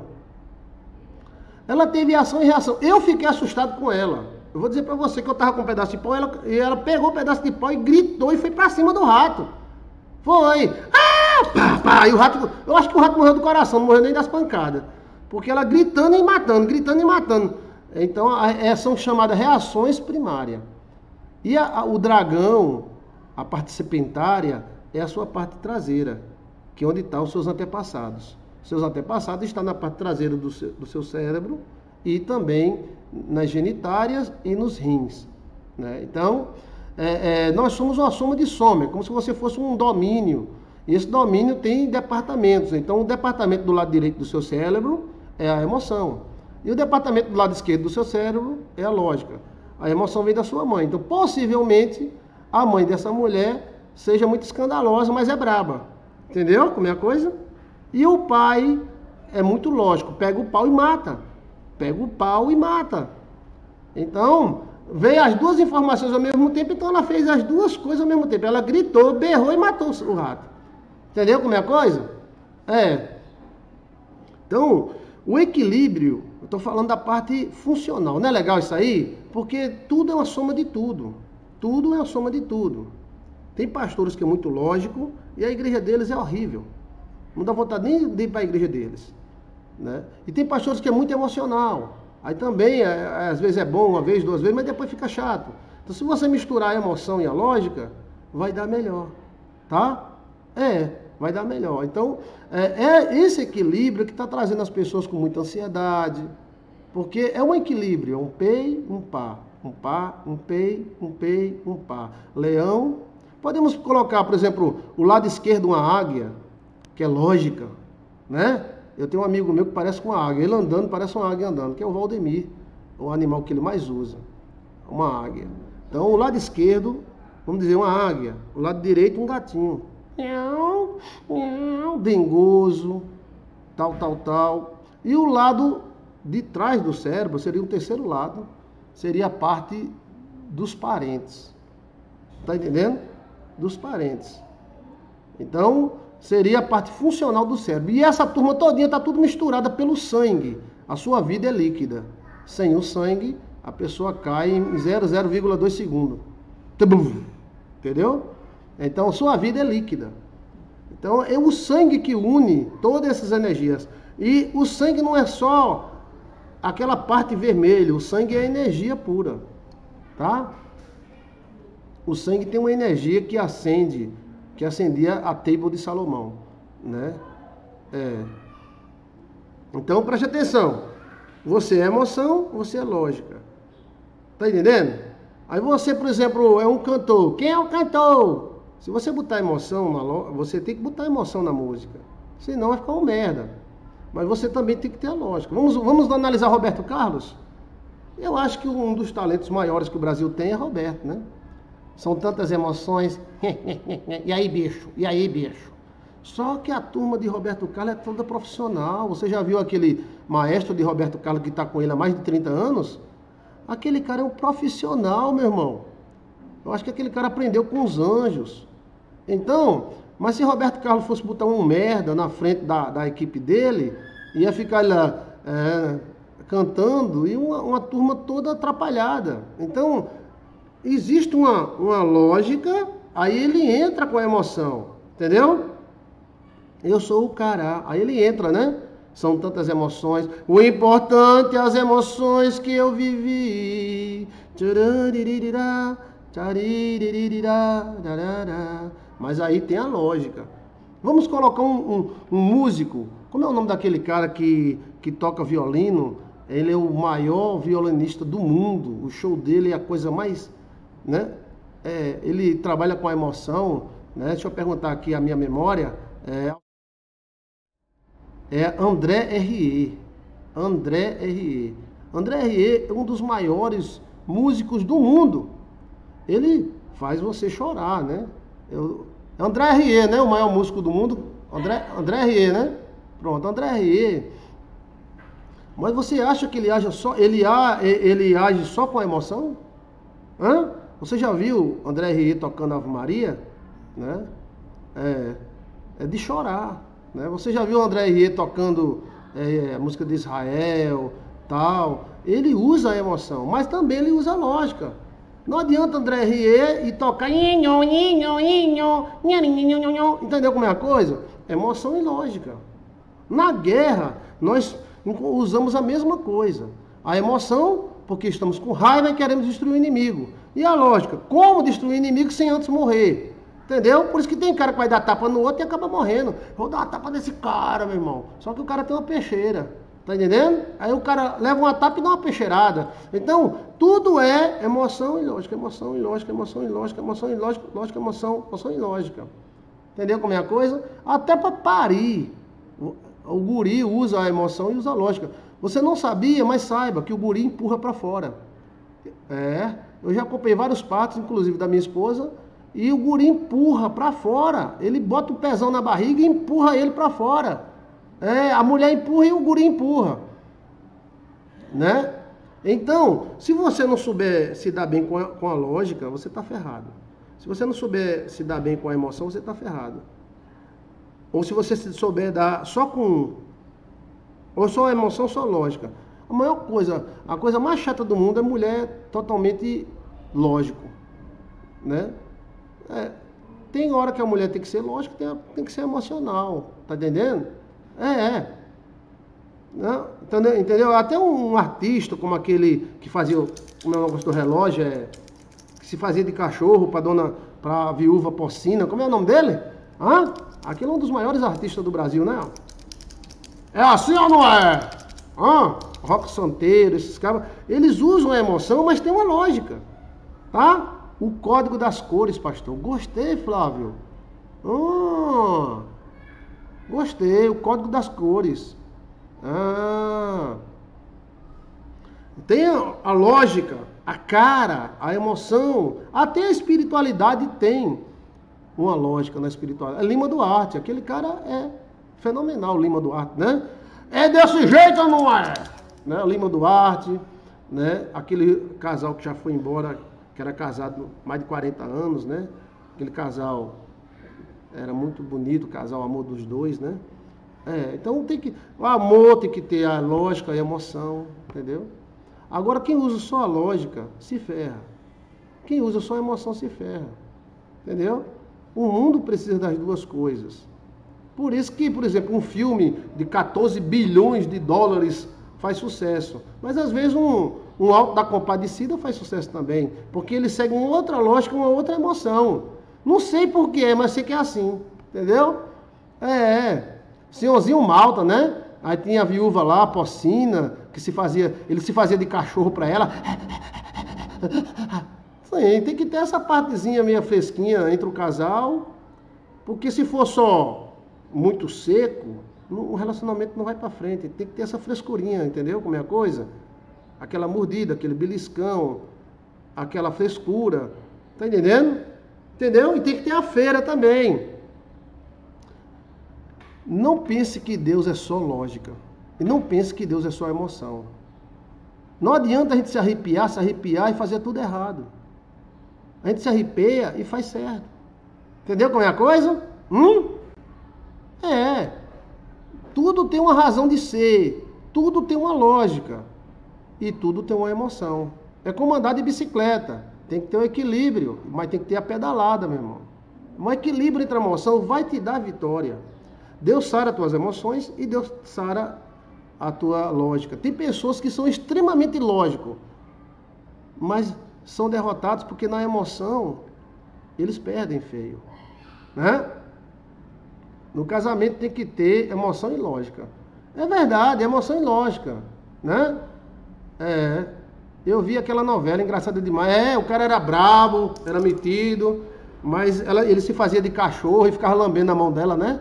Ela teve ação e reação. Eu fiquei assustado com ela. Eu vou dizer pra você que eu tava com um pedaço de pau, ela, e ela pegou o um pedaço de pau e gritou e foi pra cima do rato. Foi. Ah! Pá, pá, e o rato... Eu acho que o rato morreu do coração, não morreu nem das pancadas. Porque ela gritando e matando, gritando e matando. Então, a, são chamadas reações primárias. E a, a, o dragão, a parte serpentária, é a sua parte traseira, que é onde estão os seus antepassados. Seus antepassados estão na parte traseira do seu, do seu cérebro e também nas genitárias e nos rins, né? Então, é, é, nós somos uma soma de soma, é como se você fosse um domínio. E esse domínio tem departamentos. Então, o departamento do lado direito do seu cérebro é a emoção. E o departamento do lado esquerdo do seu cérebro é a lógica. A emoção vem da sua mãe. Então, possivelmente, a mãe dessa mulher seja muito escandalosa, mas é braba. Entendeu como é a coisa? E o pai é muito lógico. Pega o pau e mata. Pega o pau e mata. Então, veio as duas informações ao mesmo tempo. Então, ela fez as duas coisas ao mesmo tempo. Ela gritou, berrou e matou o rato. Entendeu como é a coisa? É. Então, o equilíbrio, eu estou falando da parte funcional. Não é legal isso aí? Porque tudo é uma soma de tudo. Tudo é uma soma de tudo. Tem pastores que é muito lógico e a igreja deles é horrível. Não dá vontade nem de ir para a igreja deles, né? E tem pastores que é muito emocional. Aí também, é, às vezes é bom, uma vez, duas vezes, mas depois fica chato. Então, se você misturar a emoção e a lógica, vai dar melhor, tá? É, vai dar melhor. Então, é, é esse equilíbrio que está trazendo as pessoas com muita ansiedade, porque é um equilíbrio, é um pei, um pá, um pá, um pei, um pei, um pá. Leão, podemos colocar, por exemplo, o lado esquerdo uma águia, que é lógica, né? Eu tenho um amigo meu que parece com uma águia, ele andando parece uma águia andando, que é o Valdemir, o animal que ele mais usa, uma águia. Então, o lado esquerdo, vamos dizer, uma águia, o lado direito, um gatinho. Miau, miau, dengoso, tal, tal, tal. E o lado de trás do cérebro seria o terceiro lado, seria a parte dos parentes. Tá entendendo? Dos parentes. Então, seria a parte funcional do cérebro. E essa turma todinha está tudo misturada pelo sangue. A sua vida é líquida. Sem o sangue, a pessoa cai em zero vírgula dois segundos. Entendeu? Então, sua vida é líquida. Então, é o sangue que une todas essas energias. E o sangue não é só aquela parte vermelha. O sangue é energia pura. Tá? O sangue tem uma energia que acende, que acendia a table de Salomão. Né? É. Então, preste atenção. Você é emoção, você é lógica. Tá entendendo? Aí você, por exemplo, é um cantor. Quem é o cantor? Se você botar emoção, na lo... você tem que botar emoção na música. Senão vai ficar uma merda. Mas você também tem que ter a lógica. Vamos, vamos analisar Roberto Carlos? Eu acho que um dos talentos maiores que o Brasil tem é Roberto, né? São tantas emoções. E aí, bicho? E aí, bicho? Só que a turma de Roberto Carlos é toda profissional. Você já viu aquele maestro de Roberto Carlos que está com ele há mais de trinta anos? Aquele cara é um profissional, meu irmão. Eu acho que aquele cara aprendeu com os anjos. Então, mas se Roberto Carlos fosse botar um merda na frente da, da equipe dele, ia ficar lá é, cantando e uma, uma turma toda atrapalhada. Então, existe uma, uma lógica, aí ele entra com a emoção, entendeu? Eu sou o cara, aí ele entra, né? São tantas emoções. O importante é as emoções que eu vivi. Mas aí tem a lógica. Vamos colocar um, um, um músico. Como é o nome daquele cara que, que toca violino? Ele é o maior violinista do mundo. O show dele é a coisa mais... né? É, ele trabalha com a emoção. Né? Deixa eu perguntar aqui a minha memória. É... É André R E. André R E. André R E é um dos maiores músicos do mundo. Ele faz você chorar, né? Eu, André R E, né? O maior músico do mundo. André, André R E, né? Pronto, André R E. Mas você acha que ele age só, ele, ele age só com a emoção? Hã? Você já viu André R E tocando Ave Maria? Né? É, é de chorar. Né? Você já viu o André R E tocando é, a música de Israel, tal? Ele usa a emoção, mas também ele usa a lógica. Não adianta André R E e tocar... Entendeu como é a coisa? Emoção e lógica. Na guerra, nós usamos a mesma coisa. A emoção, porque estamos com raiva e queremos destruir o inimigo. E a lógica, como destruir o inimigo sem antes morrer? Entendeu? Por isso que tem cara que vai dar tapa no outro e acaba morrendo. Vou dar uma tapa nesse cara, meu irmão. Só que o cara tem uma peixeira. Tá entendendo? Aí o cara leva uma tapa e dá uma peixeirada. Então, tudo é emoção e lógica. Emoção e lógica, emoção e lógica, emoção e lógica, lógica, emoção, emoção e lógica. Entendeu como é a coisa? Até para parir. O, o guri usa a emoção e usa a lógica. Você não sabia, mas saiba que o guri empurra para fora. É, eu já acompanhei vários partos, inclusive da minha esposa, e o guri empurra para fora. Ele bota o pezão na barriga e empurra ele para fora. É, a mulher empurra e o guri empurra. Né? Então, se você não souber se dar bem com a, com a lógica, você está ferrado. Se você não souber se dar bem com a emoção, você está ferrado. Ou se você souber dar só com... Ou só emoção, só lógica. A maior coisa, a coisa mais chata do mundo é mulher totalmente lógico. Né? É, tem hora que a mulher tem que ser lógica, tem, tem que ser emocional. Tá entendendo? É, é. Não, entendeu? entendeu? Até um artista como aquele que fazia o meu negócio do relógio, é, que se fazia de cachorro para dona, para a viúva porcina, como é o nome dele? Hã? Aquele é um dos maiores artistas do Brasil, né? É assim ou não é? Hã? Rock Santeiro, esses caras, eles usam a emoção, mas tem uma lógica, tá? O código das cores, pastor. Gostei, Flávio. Ah, gostei, o código das cores. Ah, tem a, a lógica, a cara, a emoção, até a espiritualidade tem uma lógica na espiritualidade. É Lima Duarte, aquele cara é fenomenal, Lima Duarte, né? É desse jeito ou não é? Né? Lima Duarte, né? Aquele casal que já foi embora, que era casado há mais de quarenta anos, né? Aquele casal era muito bonito, o casal, o amor dos dois, né? É, então tem que, o amor tem que ter a lógica e a emoção, entendeu? Agora quem usa só a lógica se ferra. Quem usa só a emoção se ferra, entendeu? O mundo precisa das duas coisas. Por isso que, por exemplo, um filme de quatorze bilhões de dólares faz sucesso. Mas às vezes um, um Auto da Compadecida faz sucesso também. Porque ele segue uma outra lógica, uma outra emoção. Não sei porquê, mas sei que é assim. Entendeu? É, é. Senhorzinho Malta, né? Aí tinha a viúva lá, a porcina, que se fazia, ele se fazia de cachorro para ela. Sim, tem que ter essa partezinha meio fresquinha entre o casal. Porque se for só muito seco, o relacionamento não vai para frente. Tem que ter essa frescurinha, entendeu? Como é a coisa? Aquela mordida, aquele beliscão, aquela frescura. Tá entendendo? Entendeu? E tem que ter a feira também. Não pense que Deus é só lógica. E não pense que Deus é só emoção. Não adianta a gente se arrepiar, se arrepiar e fazer tudo errado. A gente se arrepia e faz certo. Entendeu como é a coisa? Hum? É. Tudo tem uma razão de ser. Tudo tem uma lógica. E tudo tem uma emoção. É como andar de bicicleta. Tem que ter um equilíbrio, mas tem que ter a pedalada, meu irmão. Um equilíbrio entre a emoção vai te dar vitória. Deus sara as tuas emoções e Deus sara a tua lógica. Tem pessoas que são extremamente lógicos, mas são derrotados porque na emoção eles perdem feio, né? No casamento tem que ter emoção e lógica. É verdade, emoção e lógica, né? É, eu vi aquela novela engraçada demais. É, o cara era brabo, era metido, mas ela, ele se fazia de cachorro e ficava lambendo a mão dela, né?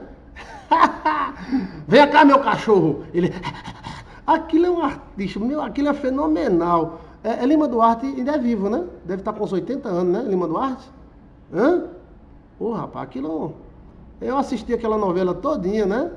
Vem cá, meu cachorro. Ele... Aquilo é um artista, meu, aquilo é fenomenal. É, é Lima Duarte ainda é vivo, né? Deve estar com uns oitenta anos, né? Lima Duarte? Hã? Ô, rapaz, aquilo... Eu assisti aquela novela todinha, né?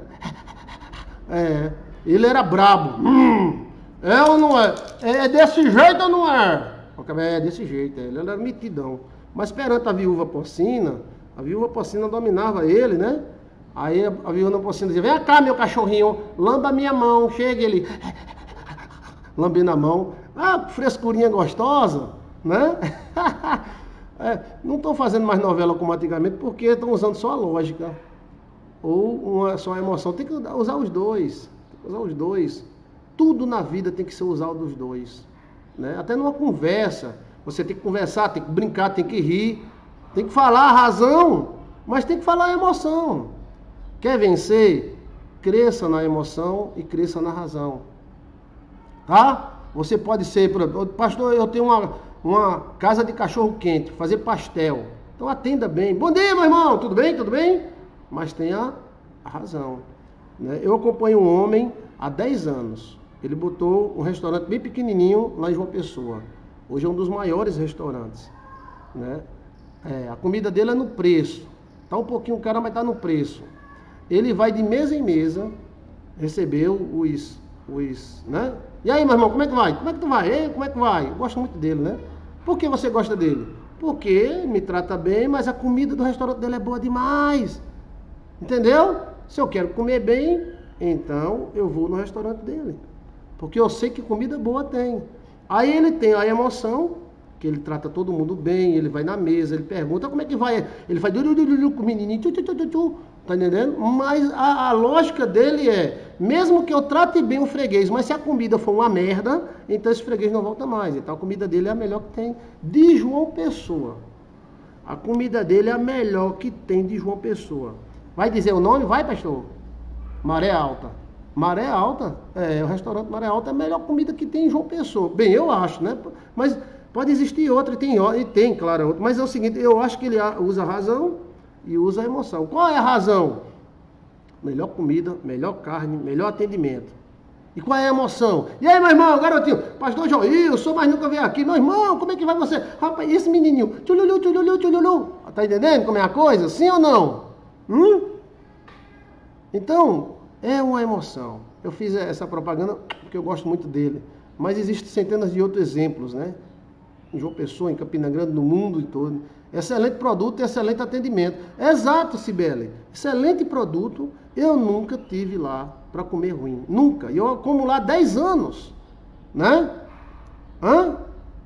É, ele era brabo. Hum, é ou não é? É desse jeito ou não é? É desse jeito, ele era mitidão. Mas perante a viúva porcina, a viúva porcina dominava ele, né? Aí a viúva porcina dizia, vem cá, meu cachorrinho, lamba a minha mão. Chega ele, lambendo a mão. Ah, frescurinha gostosa, né? É, não estão fazendo mais novela como antigamente porque estão usando só a lógica. Ou uma, só a emoção. Tem que usar os dois. Tem que usar os dois. Tudo na vida tem que ser usado dos dois. Né? Até numa conversa. Você tem que conversar, tem que brincar, tem que rir. Tem que falar a razão, mas tem que falar a emoção. Quer vencer? Cresça na emoção e cresça na razão. Tá? Você pode ser, pastor, eu tenho uma, uma casa de cachorro quente, fazer pastel. Então atenda bem. Bom dia, meu irmão, tudo bem? Tudo bem? Mas tenha a razão. Né? Eu acompanho um homem há dez anos. Ele botou um restaurante bem pequenininho lá em João Pessoa. Hoje é um dos maiores restaurantes. Né? É, a comida dele é no preço. Tá um pouquinho caro, mas tá no preço. Ele vai de mesa em mesa receber os, os, né? E aí, meu irmão, como é que vai? Como é que tu vai? Ei, como é que vai? Eu gosto muito dele, né? Por que você gosta dele? Porque me trata bem, mas a comida do restaurante dele é boa demais. Entendeu? Se eu quero comer bem, então eu vou no restaurante dele. Porque eu sei que comida boa tem. Aí ele tem a emoção, que ele trata todo mundo bem, ele vai na mesa, ele pergunta como é que vai. Ele faz com o menininho, tchu, tchu, tchu, tchu, tá entendendo? Mas a, a lógica dele é, mesmo que eu trate bem o freguês, mas se a comida for uma merda, então esse freguês não volta mais. Então a comida dele é a melhor que tem. De João Pessoa. A comida dele é a melhor que tem de João Pessoa. Vai dizer o nome? Vai, pastor? Maré Alta. Maré Alta, é, o restaurante Maré Alta é a melhor comida que tem em João Pessoa. Bem, eu acho, né? Mas pode existir outra, e tem, e tem, claro, outra. Mas é o seguinte, eu acho que ele usa a razão e usa a emoção. Qual é a razão? Melhor comida, melhor carne, melhor atendimento. E qual é a emoção? E aí, meu irmão, garotinho, pastor Joilson, mas nunca veio aqui. Meu irmão, como é que vai você? Rapaz, esse menininho, tchululu, tchululu, tchululu. Tá entendendo como é a coisa? Sim ou não? Hum? Então, é uma emoção. Eu fiz essa propaganda porque eu gosto muito dele. Mas existem centenas de outros exemplos, né? Em João Pessoa, em Campina Grande, no mundo todo. Excelente produto e excelente atendimento. Exato, Cibele. Excelente produto. Eu nunca tive lá para comer ruim. Nunca. E eu como lá há dez anos. Né? Hã?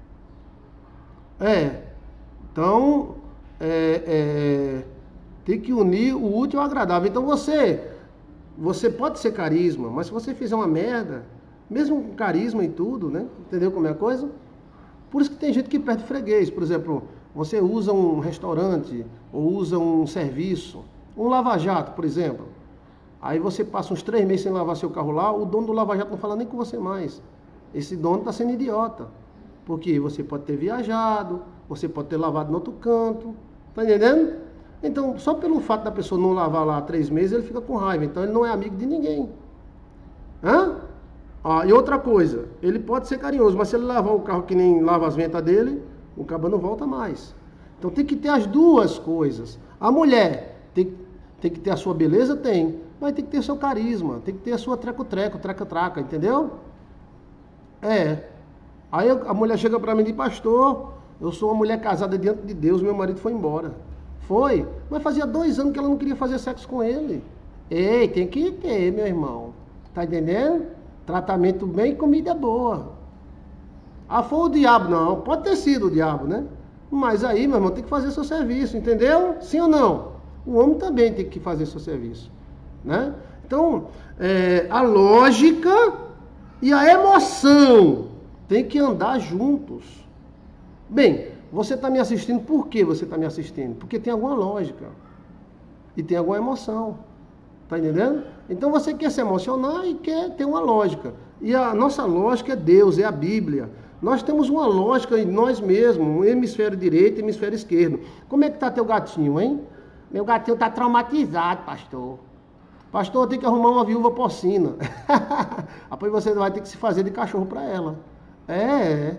É. Então, é, é, tem que unir o útil ao agradável. Então você... Você pode ser carisma, mas se você fizer uma merda, mesmo com carisma e tudo, né? Entendeu como é a coisa? Por isso que tem gente que perde freguês. Por exemplo, você usa um restaurante ou usa um serviço, um lava-jato, por exemplo. Aí você passa uns três meses sem lavar seu carro lá, o dono do lava-jato não fala nem com você mais. Esse dono está sendo idiota. Porque você pode ter viajado, você pode ter lavado no outro canto. Tá entendendo? Então, só pelo fato da pessoa não lavar lá três meses, ele fica com raiva. Então, ele não é amigo de ninguém. Hã? Ah, e outra coisa, ele pode ser carinhoso, mas se ele lavar o carro que nem lava as ventas dele, o cabo não volta mais. Então, tem que ter as duas coisas. A mulher tem, tem que ter a sua beleza? Tem. Mas tem que ter o seu carisma, tem que ter a sua treco-treco, traca-traca, entendeu? É. Aí a mulher chega pra mim e diz, pastor, eu sou uma mulher casada diante de Deus, meu marido foi embora. Foi, mas fazia dois anos que ela não queria fazer sexo com ele. Ei, tem que ter, meu irmão. Tá entendendo? Tratamento bem e comida boa. Ah, foi o diabo? Não, pode ter sido o diabo, né? Mas aí, meu irmão, tem que fazer seu serviço, entendeu? Sim ou não? O homem também tem que fazer seu serviço, né? Então, é, a lógica e a emoção tem que andar juntos. Bem, você está me assistindo, por que você está me assistindo? Porque tem alguma lógica. E tem alguma emoção. Está entendendo? Então você quer se emocionar e quer ter uma lógica. E a nossa lógica é Deus, é a Bíblia. Nós temos uma lógica em nós mesmos, um hemisfério direito e hemisfério esquerdo. Como é que está teu gatinho, hein? Meu gatinho está traumatizado, pastor. Pastor, tem que arrumar uma viúva porcina. Depois você vai ter que se fazer de cachorro para ela. É,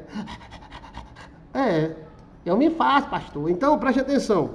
é. Eu me faço, pastor. Então, preste atenção.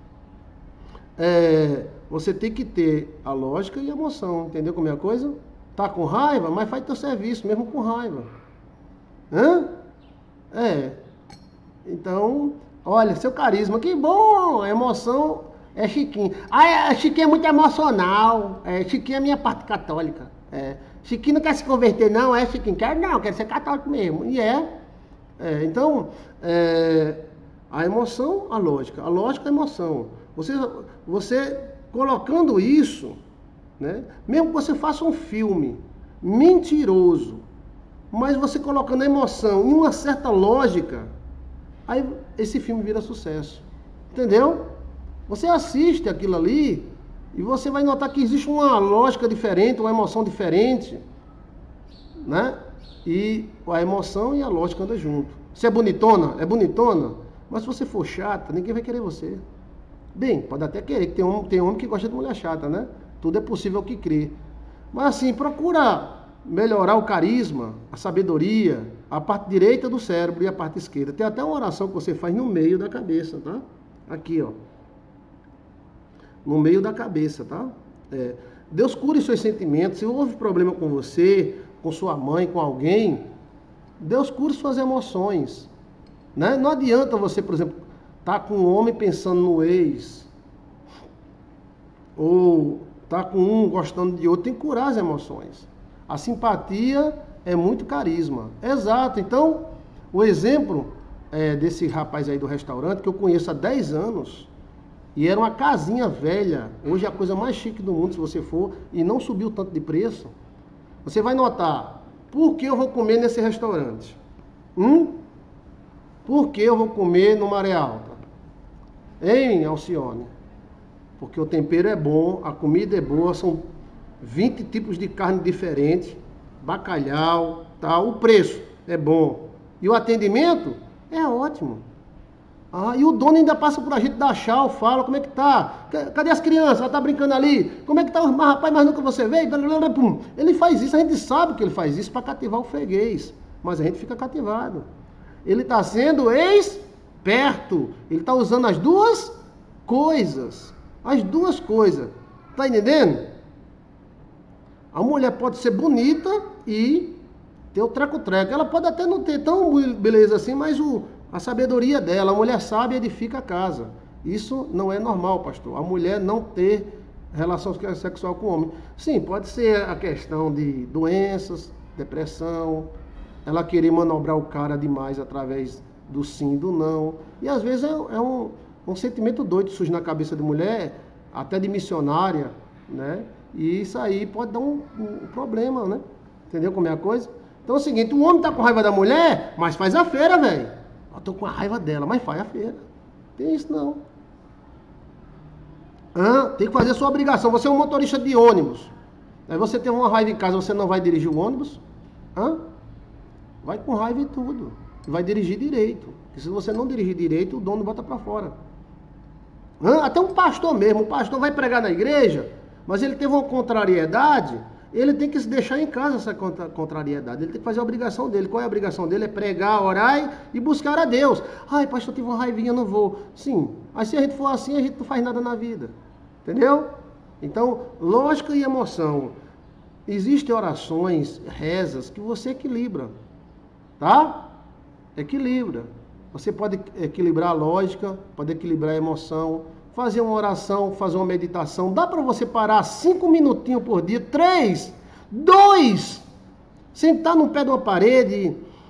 É, você tem que ter a lógica e a emoção. Entendeu como é a coisa? Tá com raiva, mas faz teu serviço, mesmo com raiva. Hã? É. Então, olha, seu carisma, que bom! A emoção é Chiquinho. Ah, Chiquinho é muito emocional. É, Chiquinho é minha parte católica. É. Chiquinho não quer se converter, não, é, Chiquinho? Quer não, quer ser católico mesmo. E é. É então, é... a emoção, a lógica. A lógica, a emoção. Você, você colocando isso, né? Mesmo que você faça um filme mentiroso, mas você colocando a emoção e uma certa lógica, aí esse filme vira sucesso. Entendeu? Você assiste aquilo ali e você vai notar que existe uma lógica diferente, uma emoção diferente, né? E a emoção e a lógica andam junto. Você é bonitona? É bonitona? Mas se você for chata, ninguém vai querer você. Bem, pode até querer, que tem homem, tem homem que gosta de mulher chata, né? Tudo é possível que crê. Mas assim, procura melhorar o carisma, a sabedoria, a parte direita do cérebro e a parte esquerda. Tem até uma oração que você faz no meio da cabeça, tá? Aqui, ó. No meio da cabeça, tá? É. Deus cure seus sentimentos. Se houve problema com você, com sua mãe, com alguém, Deus cura suas emoções, né? Não adianta você, por exemplo, estar tá com um homem pensando no ex, ou estar tá com um gostando de outro. Tem que curar as emoções. A simpatia é muito carisma. Exato. Então, o exemplo é, desse rapaz aí do restaurante, que eu conheço há dez anos, e era uma casinha velha. Hoje é a coisa mais chique do mundo, se você for, e não subiu tanto de preço. Você vai notar, por que eu vou comer nesse restaurante? Hum? Por que eu vou comer no Maré Alta? Hein, Alcione? Porque o tempero é bom, a comida é boa, são vinte tipos de carne diferentes, bacalhau, tal. O preço é bom. E o atendimento é ótimo. Ah, e o dono ainda passa por a gente dar tchau, fala, como é que tá? Cadê as crianças? Ela tá brincando ali. Como é que tá? Mas, rapaz, mas nunca você veio? Ele faz isso, a gente sabe que ele faz isso para cativar o freguês. Mas a gente fica cativado. Ele está sendo esperto. Ele está usando as duas coisas. As duas coisas. Tá entendendo? A mulher pode ser bonita e ter o treco-treco. Ela pode até não ter tão beleza assim, mas o, a sabedoria dela, a mulher sábia edifica a casa. Isso não é normal, pastor. A mulher não ter relação sexual com o homem. Sim, pode ser a questão de doenças, depressão, ela querer manobrar o cara demais através do sim e do não. E às vezes é, é um, um sentimento doido que surge na cabeça de mulher, até de missionária, né? E isso aí pode dar um, um problema, né? Entendeu como é a coisa? Então é o seguinte, o homem tá com raiva da mulher, mas faz a feira, velho. Eu tô com a raiva dela, mas faz a feira. Tem isso não. Ah, tem que fazer a sua obrigação. Você é um motorista de ônibus. Aí você tem uma raiva em casa, você não vai dirigir o ônibus? Hã? Vai com raiva e tudo. Vai dirigir direito. Porque se você não dirigir direito, o dono bota para fora. Hã? Até um pastor mesmo. O pastor vai pregar na igreja, mas ele teve uma contrariedade, ele tem que se deixar em casa essa contra contrariedade. Ele tem que fazer a obrigação dele. Qual é a obrigação dele? É pregar, orar e buscar a Deus. Ai, pastor, tive uma raivinha, não vou. Sim. Mas se a gente for assim, a gente não faz nada na vida. Entendeu? Então, lógica e emoção. Existem orações, rezas, que você equilibra. Tá? Equilibra. Você pode equilibrar a lógica, pode equilibrar a emoção, fazer uma oração, fazer uma meditação. Dá para você parar cinco minutinhos por dia, três, dois, sentar no pé de uma parede,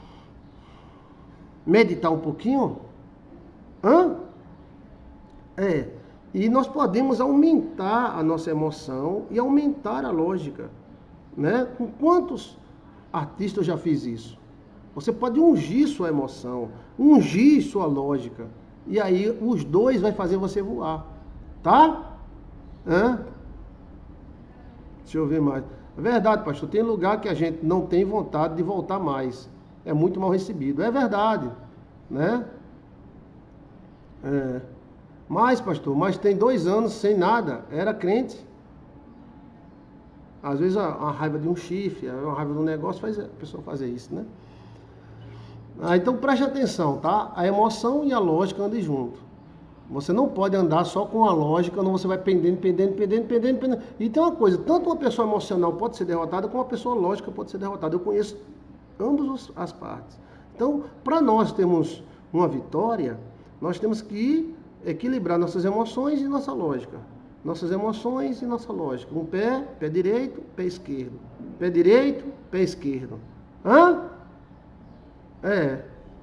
meditar um pouquinho? Hã? É. E nós podemos aumentar a nossa emoção e aumentar a lógica, né? Com quantos artistas eu já fiz isso? Você pode ungir sua emoção, ungir sua lógica. E aí os dois vai fazer você voar. Tá? Hã? Deixa eu ver mais. É verdade, pastor. Tem lugar que a gente não tem vontade de voltar mais. É muito mal recebido. É verdade. Né? É. Mas, pastor, mas tem dois anos sem nada. Era crente. Às vezes a, a raiva de um chifre, a raiva de um negócio faz a pessoa fazer isso, né? Ah, então preste atenção, tá? A emoção e a lógica andam junto. Você não pode andar só com a lógica, não você vai pendendo, pendendo, pendendo, pendendo, pendendo. E tem uma coisa, tanto uma pessoa emocional pode ser derrotada, como uma pessoa lógica pode ser derrotada. Eu conheço ambas as partes. Então, para nós termos uma vitória, nós temos que equilibrar nossas emoções e nossa lógica. Nossas emoções e nossa lógica. Um pé, pé direito, pé esquerdo. Pé direito, pé esquerdo. Hã? É.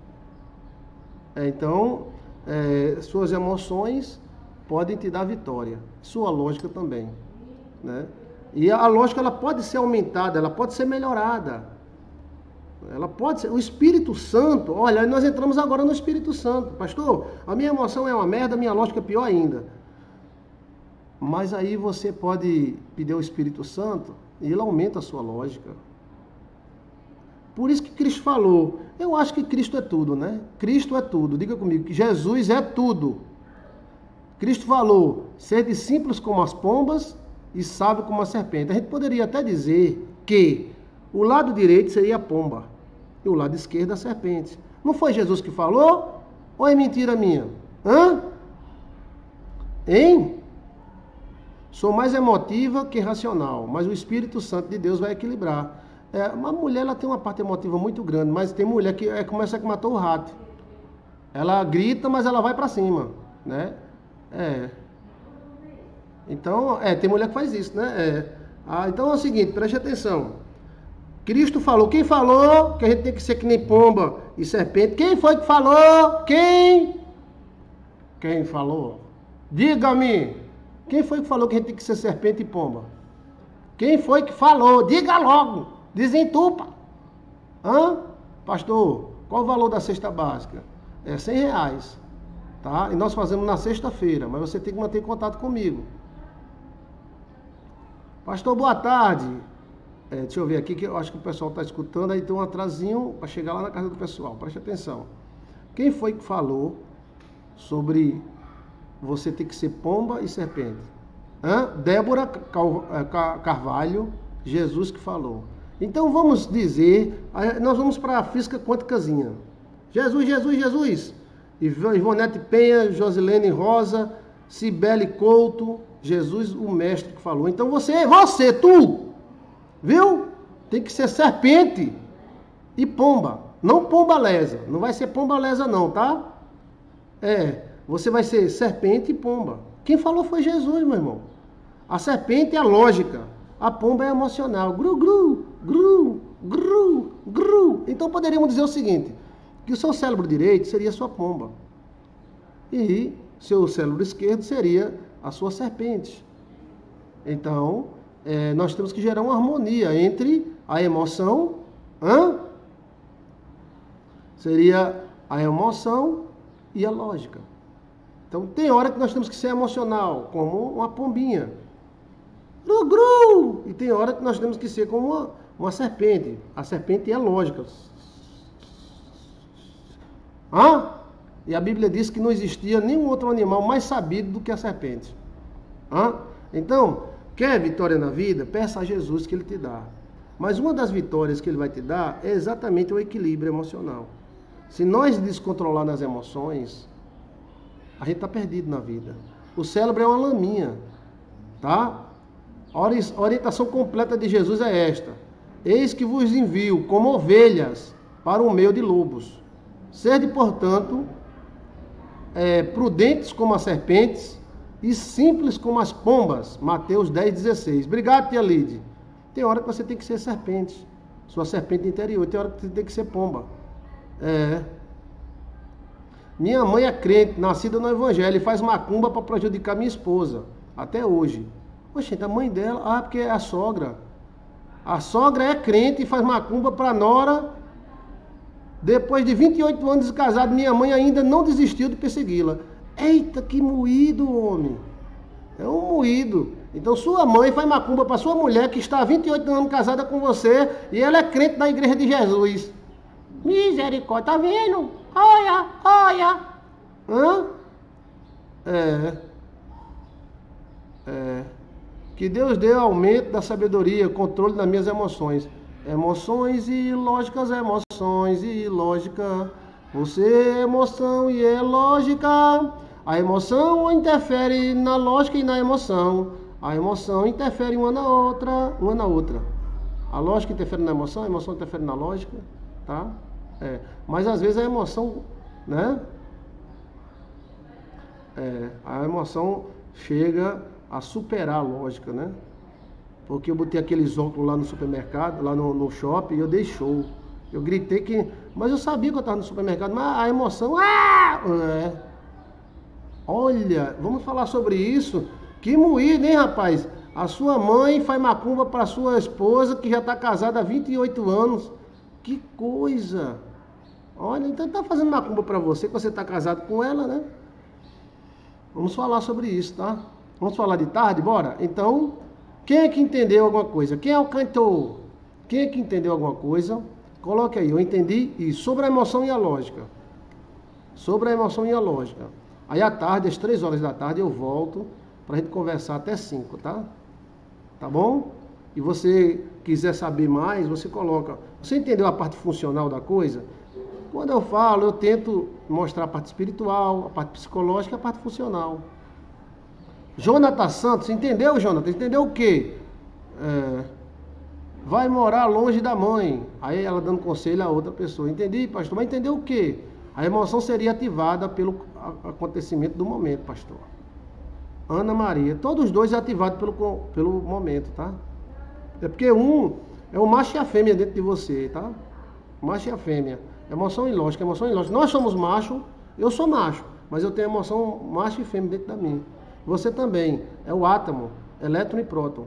é então, é, suas emoções podem te dar vitória. Sua lógica também, né? E a lógica ela pode ser aumentada, ela pode ser melhorada. Ela pode ser. O Espírito Santo, olha, nós entramos agora no Espírito Santo. Pastor, a minha emoção é uma merda, a minha lógica é pior ainda. Mas aí você pode pedir ao Espírito Santo e ele aumenta a sua lógica. Por isso que Cristo falou, eu acho que Cristo é tudo, né? Cristo é tudo, diga comigo, que Jesus é tudo. Cristo falou, sede simples como as pombas e sábio como a serpente. A gente poderia até dizer que o lado direito seria a pomba e o lado esquerdo a serpente. Não foi Jesus que falou? Ou é mentira minha? Hã? Hein? Sou mais emotiva que racional, mas o Espírito Santo de Deus vai equilibrar. É, uma mulher ela tem uma parte emotiva muito grande, mas tem mulher que é como essa que matou o rato. Ela grita, mas ela vai para cima, né? É. Então, é, tem mulher que faz isso, né? É. Ah, então é o seguinte, preste atenção. Cristo falou, quem falou que a gente tem que ser que nem pomba e serpente? Quem foi que falou? Quem? Quem falou? Diga-me. Quem foi que falou que a gente tem que ser serpente e pomba? Quem foi que falou? Diga logo. Desentupa. Hã? Pastor, qual o valor da cesta básica? É cem reais. tá? E nós fazemos na sexta-feira, mas você tem que manter contato comigo. Pastor, boa tarde. É, deixa eu ver aqui, que eu acho que o pessoal está escutando, aí tem um atrasinho para chegar lá na casa do pessoal. Preste atenção. Quem foi que falou sobre você ter que ser pomba e serpente? Hã? Débora Carvalho, Jesus que falou. Então vamos dizer, nós vamos para a física quânticazinha. Jesus, Jesus, Jesus. Ivonete Penha, Josilene Rosa, Cibele Couto, Jesus, o mestre que falou. Então você, você, tu, viu? Tem que ser serpente e pomba. Não pomba lesa. Não vai ser pomba lesa não, tá? É, você vai ser serpente e pomba. Quem falou foi Jesus, meu irmão. A serpente é a lógica. A pomba é emocional. Gru, gru, gru, gru, gru. Então poderíamos dizer o seguinte, que o seu cérebro direito seria a sua pomba. E seu cérebro esquerdo seria a sua serpente. Então, é, nós temos que gerar uma harmonia entre a emoção, hã? Seria a emoção e a lógica. Então, tem hora que nós temos que ser emocional, como uma pombinha. Gru, gru! E tem hora que nós temos que ser como uma, uma serpente. A serpente é lógica. Hã? E a Bíblia diz que não existia nenhum outro animal mais sabido do que a serpente. Hã? Então, quer vitória na vida? Peça a Jesus que Ele te dá. Mas uma das vitórias que Ele vai te dar é exatamente o equilíbrio emocional. Se nós descontrolar nas emoções, a gente está perdido na vida. O cérebro é uma laminha, tá? A orientação completa de Jesus é esta. Eis que vos envio como ovelhas para o meio de lobos. Sede, portanto, é, prudentes como as serpentes e simples como as pombas. Mateus dez, dezesseis. Obrigado, tia Lide. Tem hora que você tem que ser serpente. Sua serpente interior. Tem hora que você tem que ser pomba. É. Minha mãe é crente, nascida no evangelho, e faz macumba para prejudicar minha esposa. Até hoje. Poxa, a mãe dela... Ah, porque é a sogra. A sogra é crente e faz macumba para a nora. Depois de vinte e oito anos de casado, minha mãe ainda não desistiu de persegui-la. Eita, que moído, homem. É um moído. Então sua mãe faz macumba para sua mulher, que está há vinte e oito anos casada com você, e ela é crente da igreja de Jesus. Misericórdia, tá vendo? Olha, olha. Hã? É. É. Que Deus dê aumento da sabedoria, controle das minhas emoções. Emoções e lógicas, emoções e lógica. Você é emoção e é lógica. A emoção interfere na lógica e na emoção. A emoção interfere uma na outra, uma na outra. A lógica interfere na emoção, a emoção interfere na lógica, tá? É. Mas às vezes a emoção, né? É, a emoção chega a superar a lógica, né? Porque eu botei aqueles óculos lá no supermercado, lá no, no shopping, e eu dei show. Eu gritei que... Mas eu sabia que eu estava no supermercado, mas a emoção... Ah! É. Olha, vamos falar sobre isso. Que moído, hein, rapaz? A sua mãe faz macumba para sua esposa, que já está casada há vinte e oito anos. Que coisa! Olha, então está fazendo macumba para você, que você está casado com ela, né? Vamos falar sobre isso, tá? Vamos falar de tarde, bora? Então... Quem é que entendeu alguma coisa? Quem é o cantor? Quem é que entendeu alguma coisa? Coloque aí, eu entendi isso. Sobre a emoção e a lógica. Sobre a emoção e a lógica. Aí à tarde, às três horas da tarde, eu volto para a gente conversar até cinco, tá? Tá bom? E você quiser saber mais, você coloca. Você entendeu a parte funcional da coisa? Quando eu falo, eu tento mostrar a parte espiritual, a parte psicológica e a parte funcional. Jonathan Santos, entendeu, Jonathan? Entendeu o quê? É, vai morar longe da mãe. Aí ela dando conselho a outra pessoa. Entendi, pastor? Mas entendeu o quê? A emoção seria ativada pelo acontecimento do momento, pastor. Ana Maria. Todos os dois ativados pelo, pelo momento, tá? É porque um é o macho e a fêmea dentro de você, tá? Macho e a fêmea. Emoção e lógica, emoção e lógica. Nós somos macho, eu sou macho, mas eu tenho emoção macho e fêmea dentro da minha. Você também, é o átomo, elétron e próton.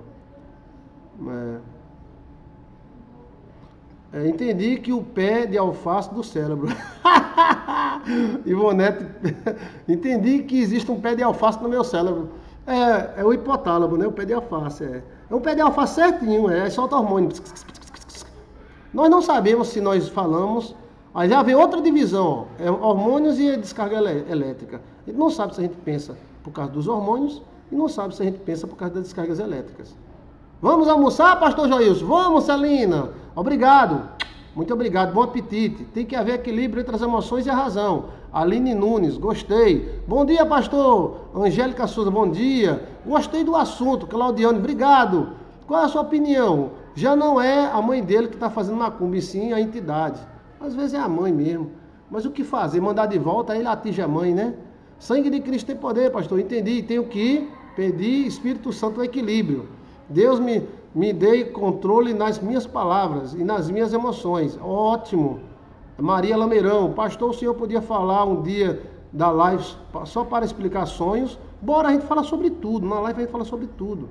É. É, entendi que o pé de alface do cérebro. Ivonete, entendi que existe um pé de alface no meu cérebro. É, é o hipotálamo, né? O pé de alface, é. É um pé de alface certinho, é, solta hormônio. Nós não sabemos se nós falamos, aí já vem outra divisão, ó, é hormônios e descarga elétrica. A gente não sabe se a gente pensa por causa dos hormônios e não sabe se a gente pensa por causa das descargas elétricas. Vamos almoçar, pastor Joilson? Vamos, Celina. Obrigado. Muito obrigado. Bom apetite. Tem que haver equilíbrio entre as emoções e a razão. Aline Nunes, gostei. Bom dia, pastor. Angélica Souza, bom dia. Gostei do assunto. Claudiane, obrigado. Qual é a sua opinião? Já não é a mãe dele que está fazendo macumba, e sim a entidade. Às vezes é a mãe mesmo. Mas o que fazer? Mandar de volta, aí ele atinge a mãe, né? Sangue de Cristo tem poder, pastor. Entendi. Tenho que pedir Espírito Santo o equilíbrio. Deus me, me dê controle nas minhas palavras e nas minhas emoções. Ótimo. Maria Lameirão, pastor, o senhor podia falar um dia da live só para explicar sonhos? Bora, a gente fala sobre tudo. Na live a gente fala sobre tudo.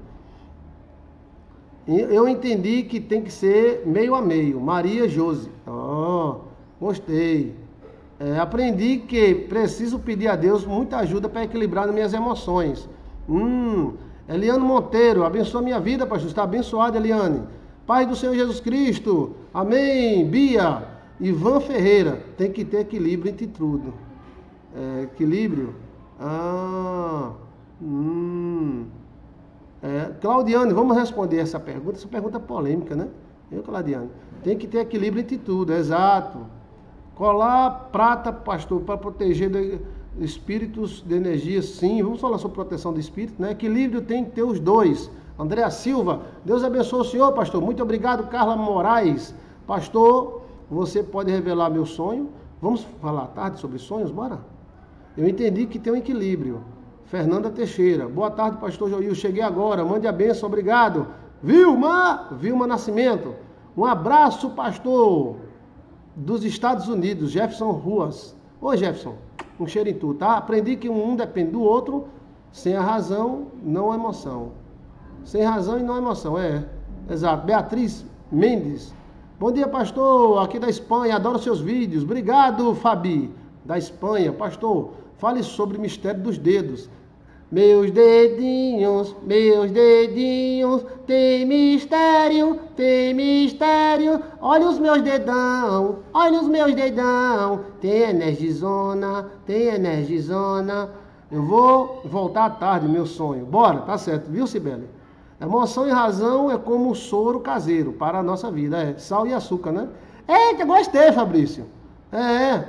Eu entendi que tem que ser meio a meio. Maria Josi. Oh, gostei. É, aprendi que preciso pedir a Deus muita ajuda para equilibrar minhas emoções. Hum... Eliane Monteiro, abençoa minha vida, pastor. Está abençoado, Eliane. Pai do Senhor Jesus Cristo. Amém. Bia. Ivan Ferreira. Tem que ter equilíbrio entre tudo. É, equilíbrio. Ah. Hum. É, Claudiane, vamos responder essa pergunta. Essa pergunta é polêmica, né? Eu, Claudiane. Tem que ter equilíbrio entre tudo. Exato. Colar prata, pastor, para proteger... De... espíritos de energia, sim. Vamos falar sobre proteção do espírito, né? Equilíbrio tem que ter os dois. Andréa Silva, Deus abençoe o senhor, pastor. Muito obrigado. Carla Moraes, pastor, você pode revelar meu sonho? Vamos falar à tarde sobre sonhos, bora? Eu entendi que tem um equilíbrio. Fernanda Teixeira, boa tarde, pastor Joil. Cheguei agora, mande a bênção, obrigado. Vilma, Vilma Nascimento, um abraço, pastor, dos Estados Unidos, Jefferson Ruas. Oi, Jefferson. Um cheiro em tu, tá? Aprendi que um depende do outro, sem a razão, não a emoção. Sem razão e não a emoção, é. Exato. Beatriz Mendes. Bom dia, pastor, aqui da Espanha, adoro seus vídeos. Obrigado, Fabi, da Espanha. Pastor, fale sobre o mistério dos dedos. Meus dedinhos, meus dedinhos, tem mistério, tem mistério. Olha os meus dedão, olha os meus dedão. Tem energizona, tem energizona. Eu vou voltar à tarde, meu sonho. Bora, tá certo, viu, Cibele? Emoção e razão é como um soro caseiro para a nossa vida. É sal e açúcar, né? Eita, gostei, Fabrício. É,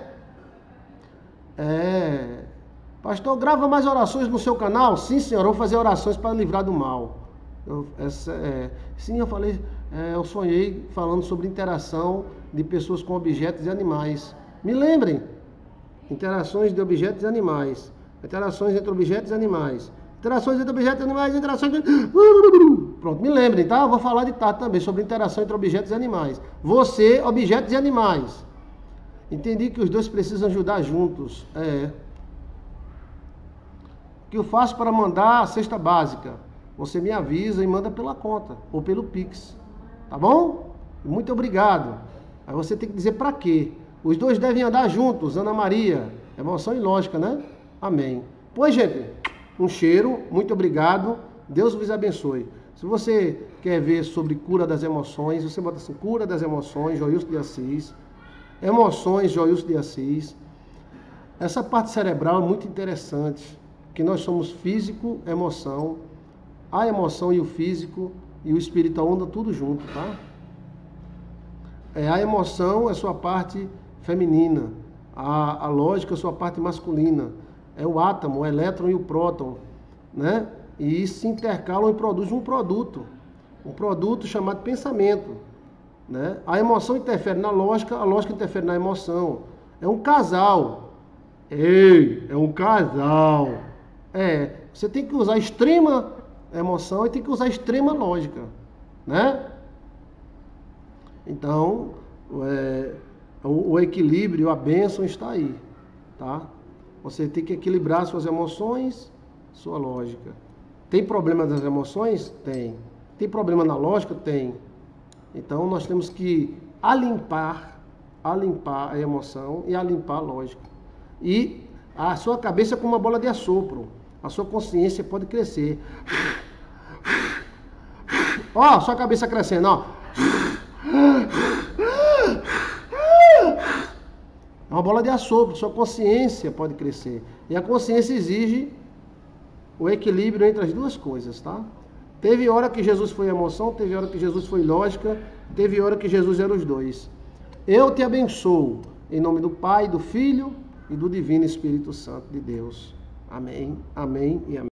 é... Pastor, grava mais orações no seu canal? Sim, senhor, eu vou fazer orações para livrar do mal. Eu, essa, é, sim, eu falei, é, eu sonhei falando sobre interação de pessoas com objetos e animais. Me lembrem, interações de objetos e animais. Interações entre objetos e animais. Interações entre objetos e animais, interações de... Pronto, me lembrem, tá? Eu vou falar de tarde também sobre interação entre objetos e animais. Você, objetos e animais. Entendi que os dois precisam ajudar juntos. É... O que eu faço para mandar a cesta básica? Você me avisa e manda pela conta ou pelo Pix. Tá bom? Muito obrigado. Aí você tem que dizer para quê. Os dois devem andar juntos, Ana Maria. Emoção e lógica, né? Amém. Pois, gente, um cheiro. Muito obrigado. Deus vos abençoe. Se você quer ver sobre cura das emoções, você bota assim, cura das emoções, Joilson de Assis. Emoções, Joilson de Assis. Essa parte cerebral é muito interessante. Que nós somos físico, emoção, a emoção e o físico e o espiritual andam tudo junto, tá? É, a emoção é sua parte feminina, a, a lógica é sua parte masculina, é o átomo, o elétron e o próton, né? E se intercalam e produzem um produto, um produto chamado pensamento, né? A emoção interfere na lógica, a lógica interfere na emoção. É um casal. Ei, é um casal. É, você tem que usar extrema emoção e tem que usar extrema lógica, né? Então, é, o, o equilíbrio, a bênção está aí, tá? Você tem que equilibrar suas emoções, sua lógica. Tem problema nas emoções? Tem. Tem problema na lógica? Tem. Então, nós temos que alimpar, alimpar a emoção e alimpar a lógica. E a sua cabeça é como uma bola de assopro. A sua consciência pode crescer. Ó, sua cabeça crescendo, ó. É uma bola de assopro, sua consciência pode crescer. E a consciência exige o equilíbrio entre as duas coisas, tá? Teve hora que Jesus foi emoção, teve hora que Jesus foi lógica, teve hora que Jesus era os dois. Eu te abençoo, em nome do Pai, do Filho e do Divino Espírito Santo de Deus. Amém, amém e amém.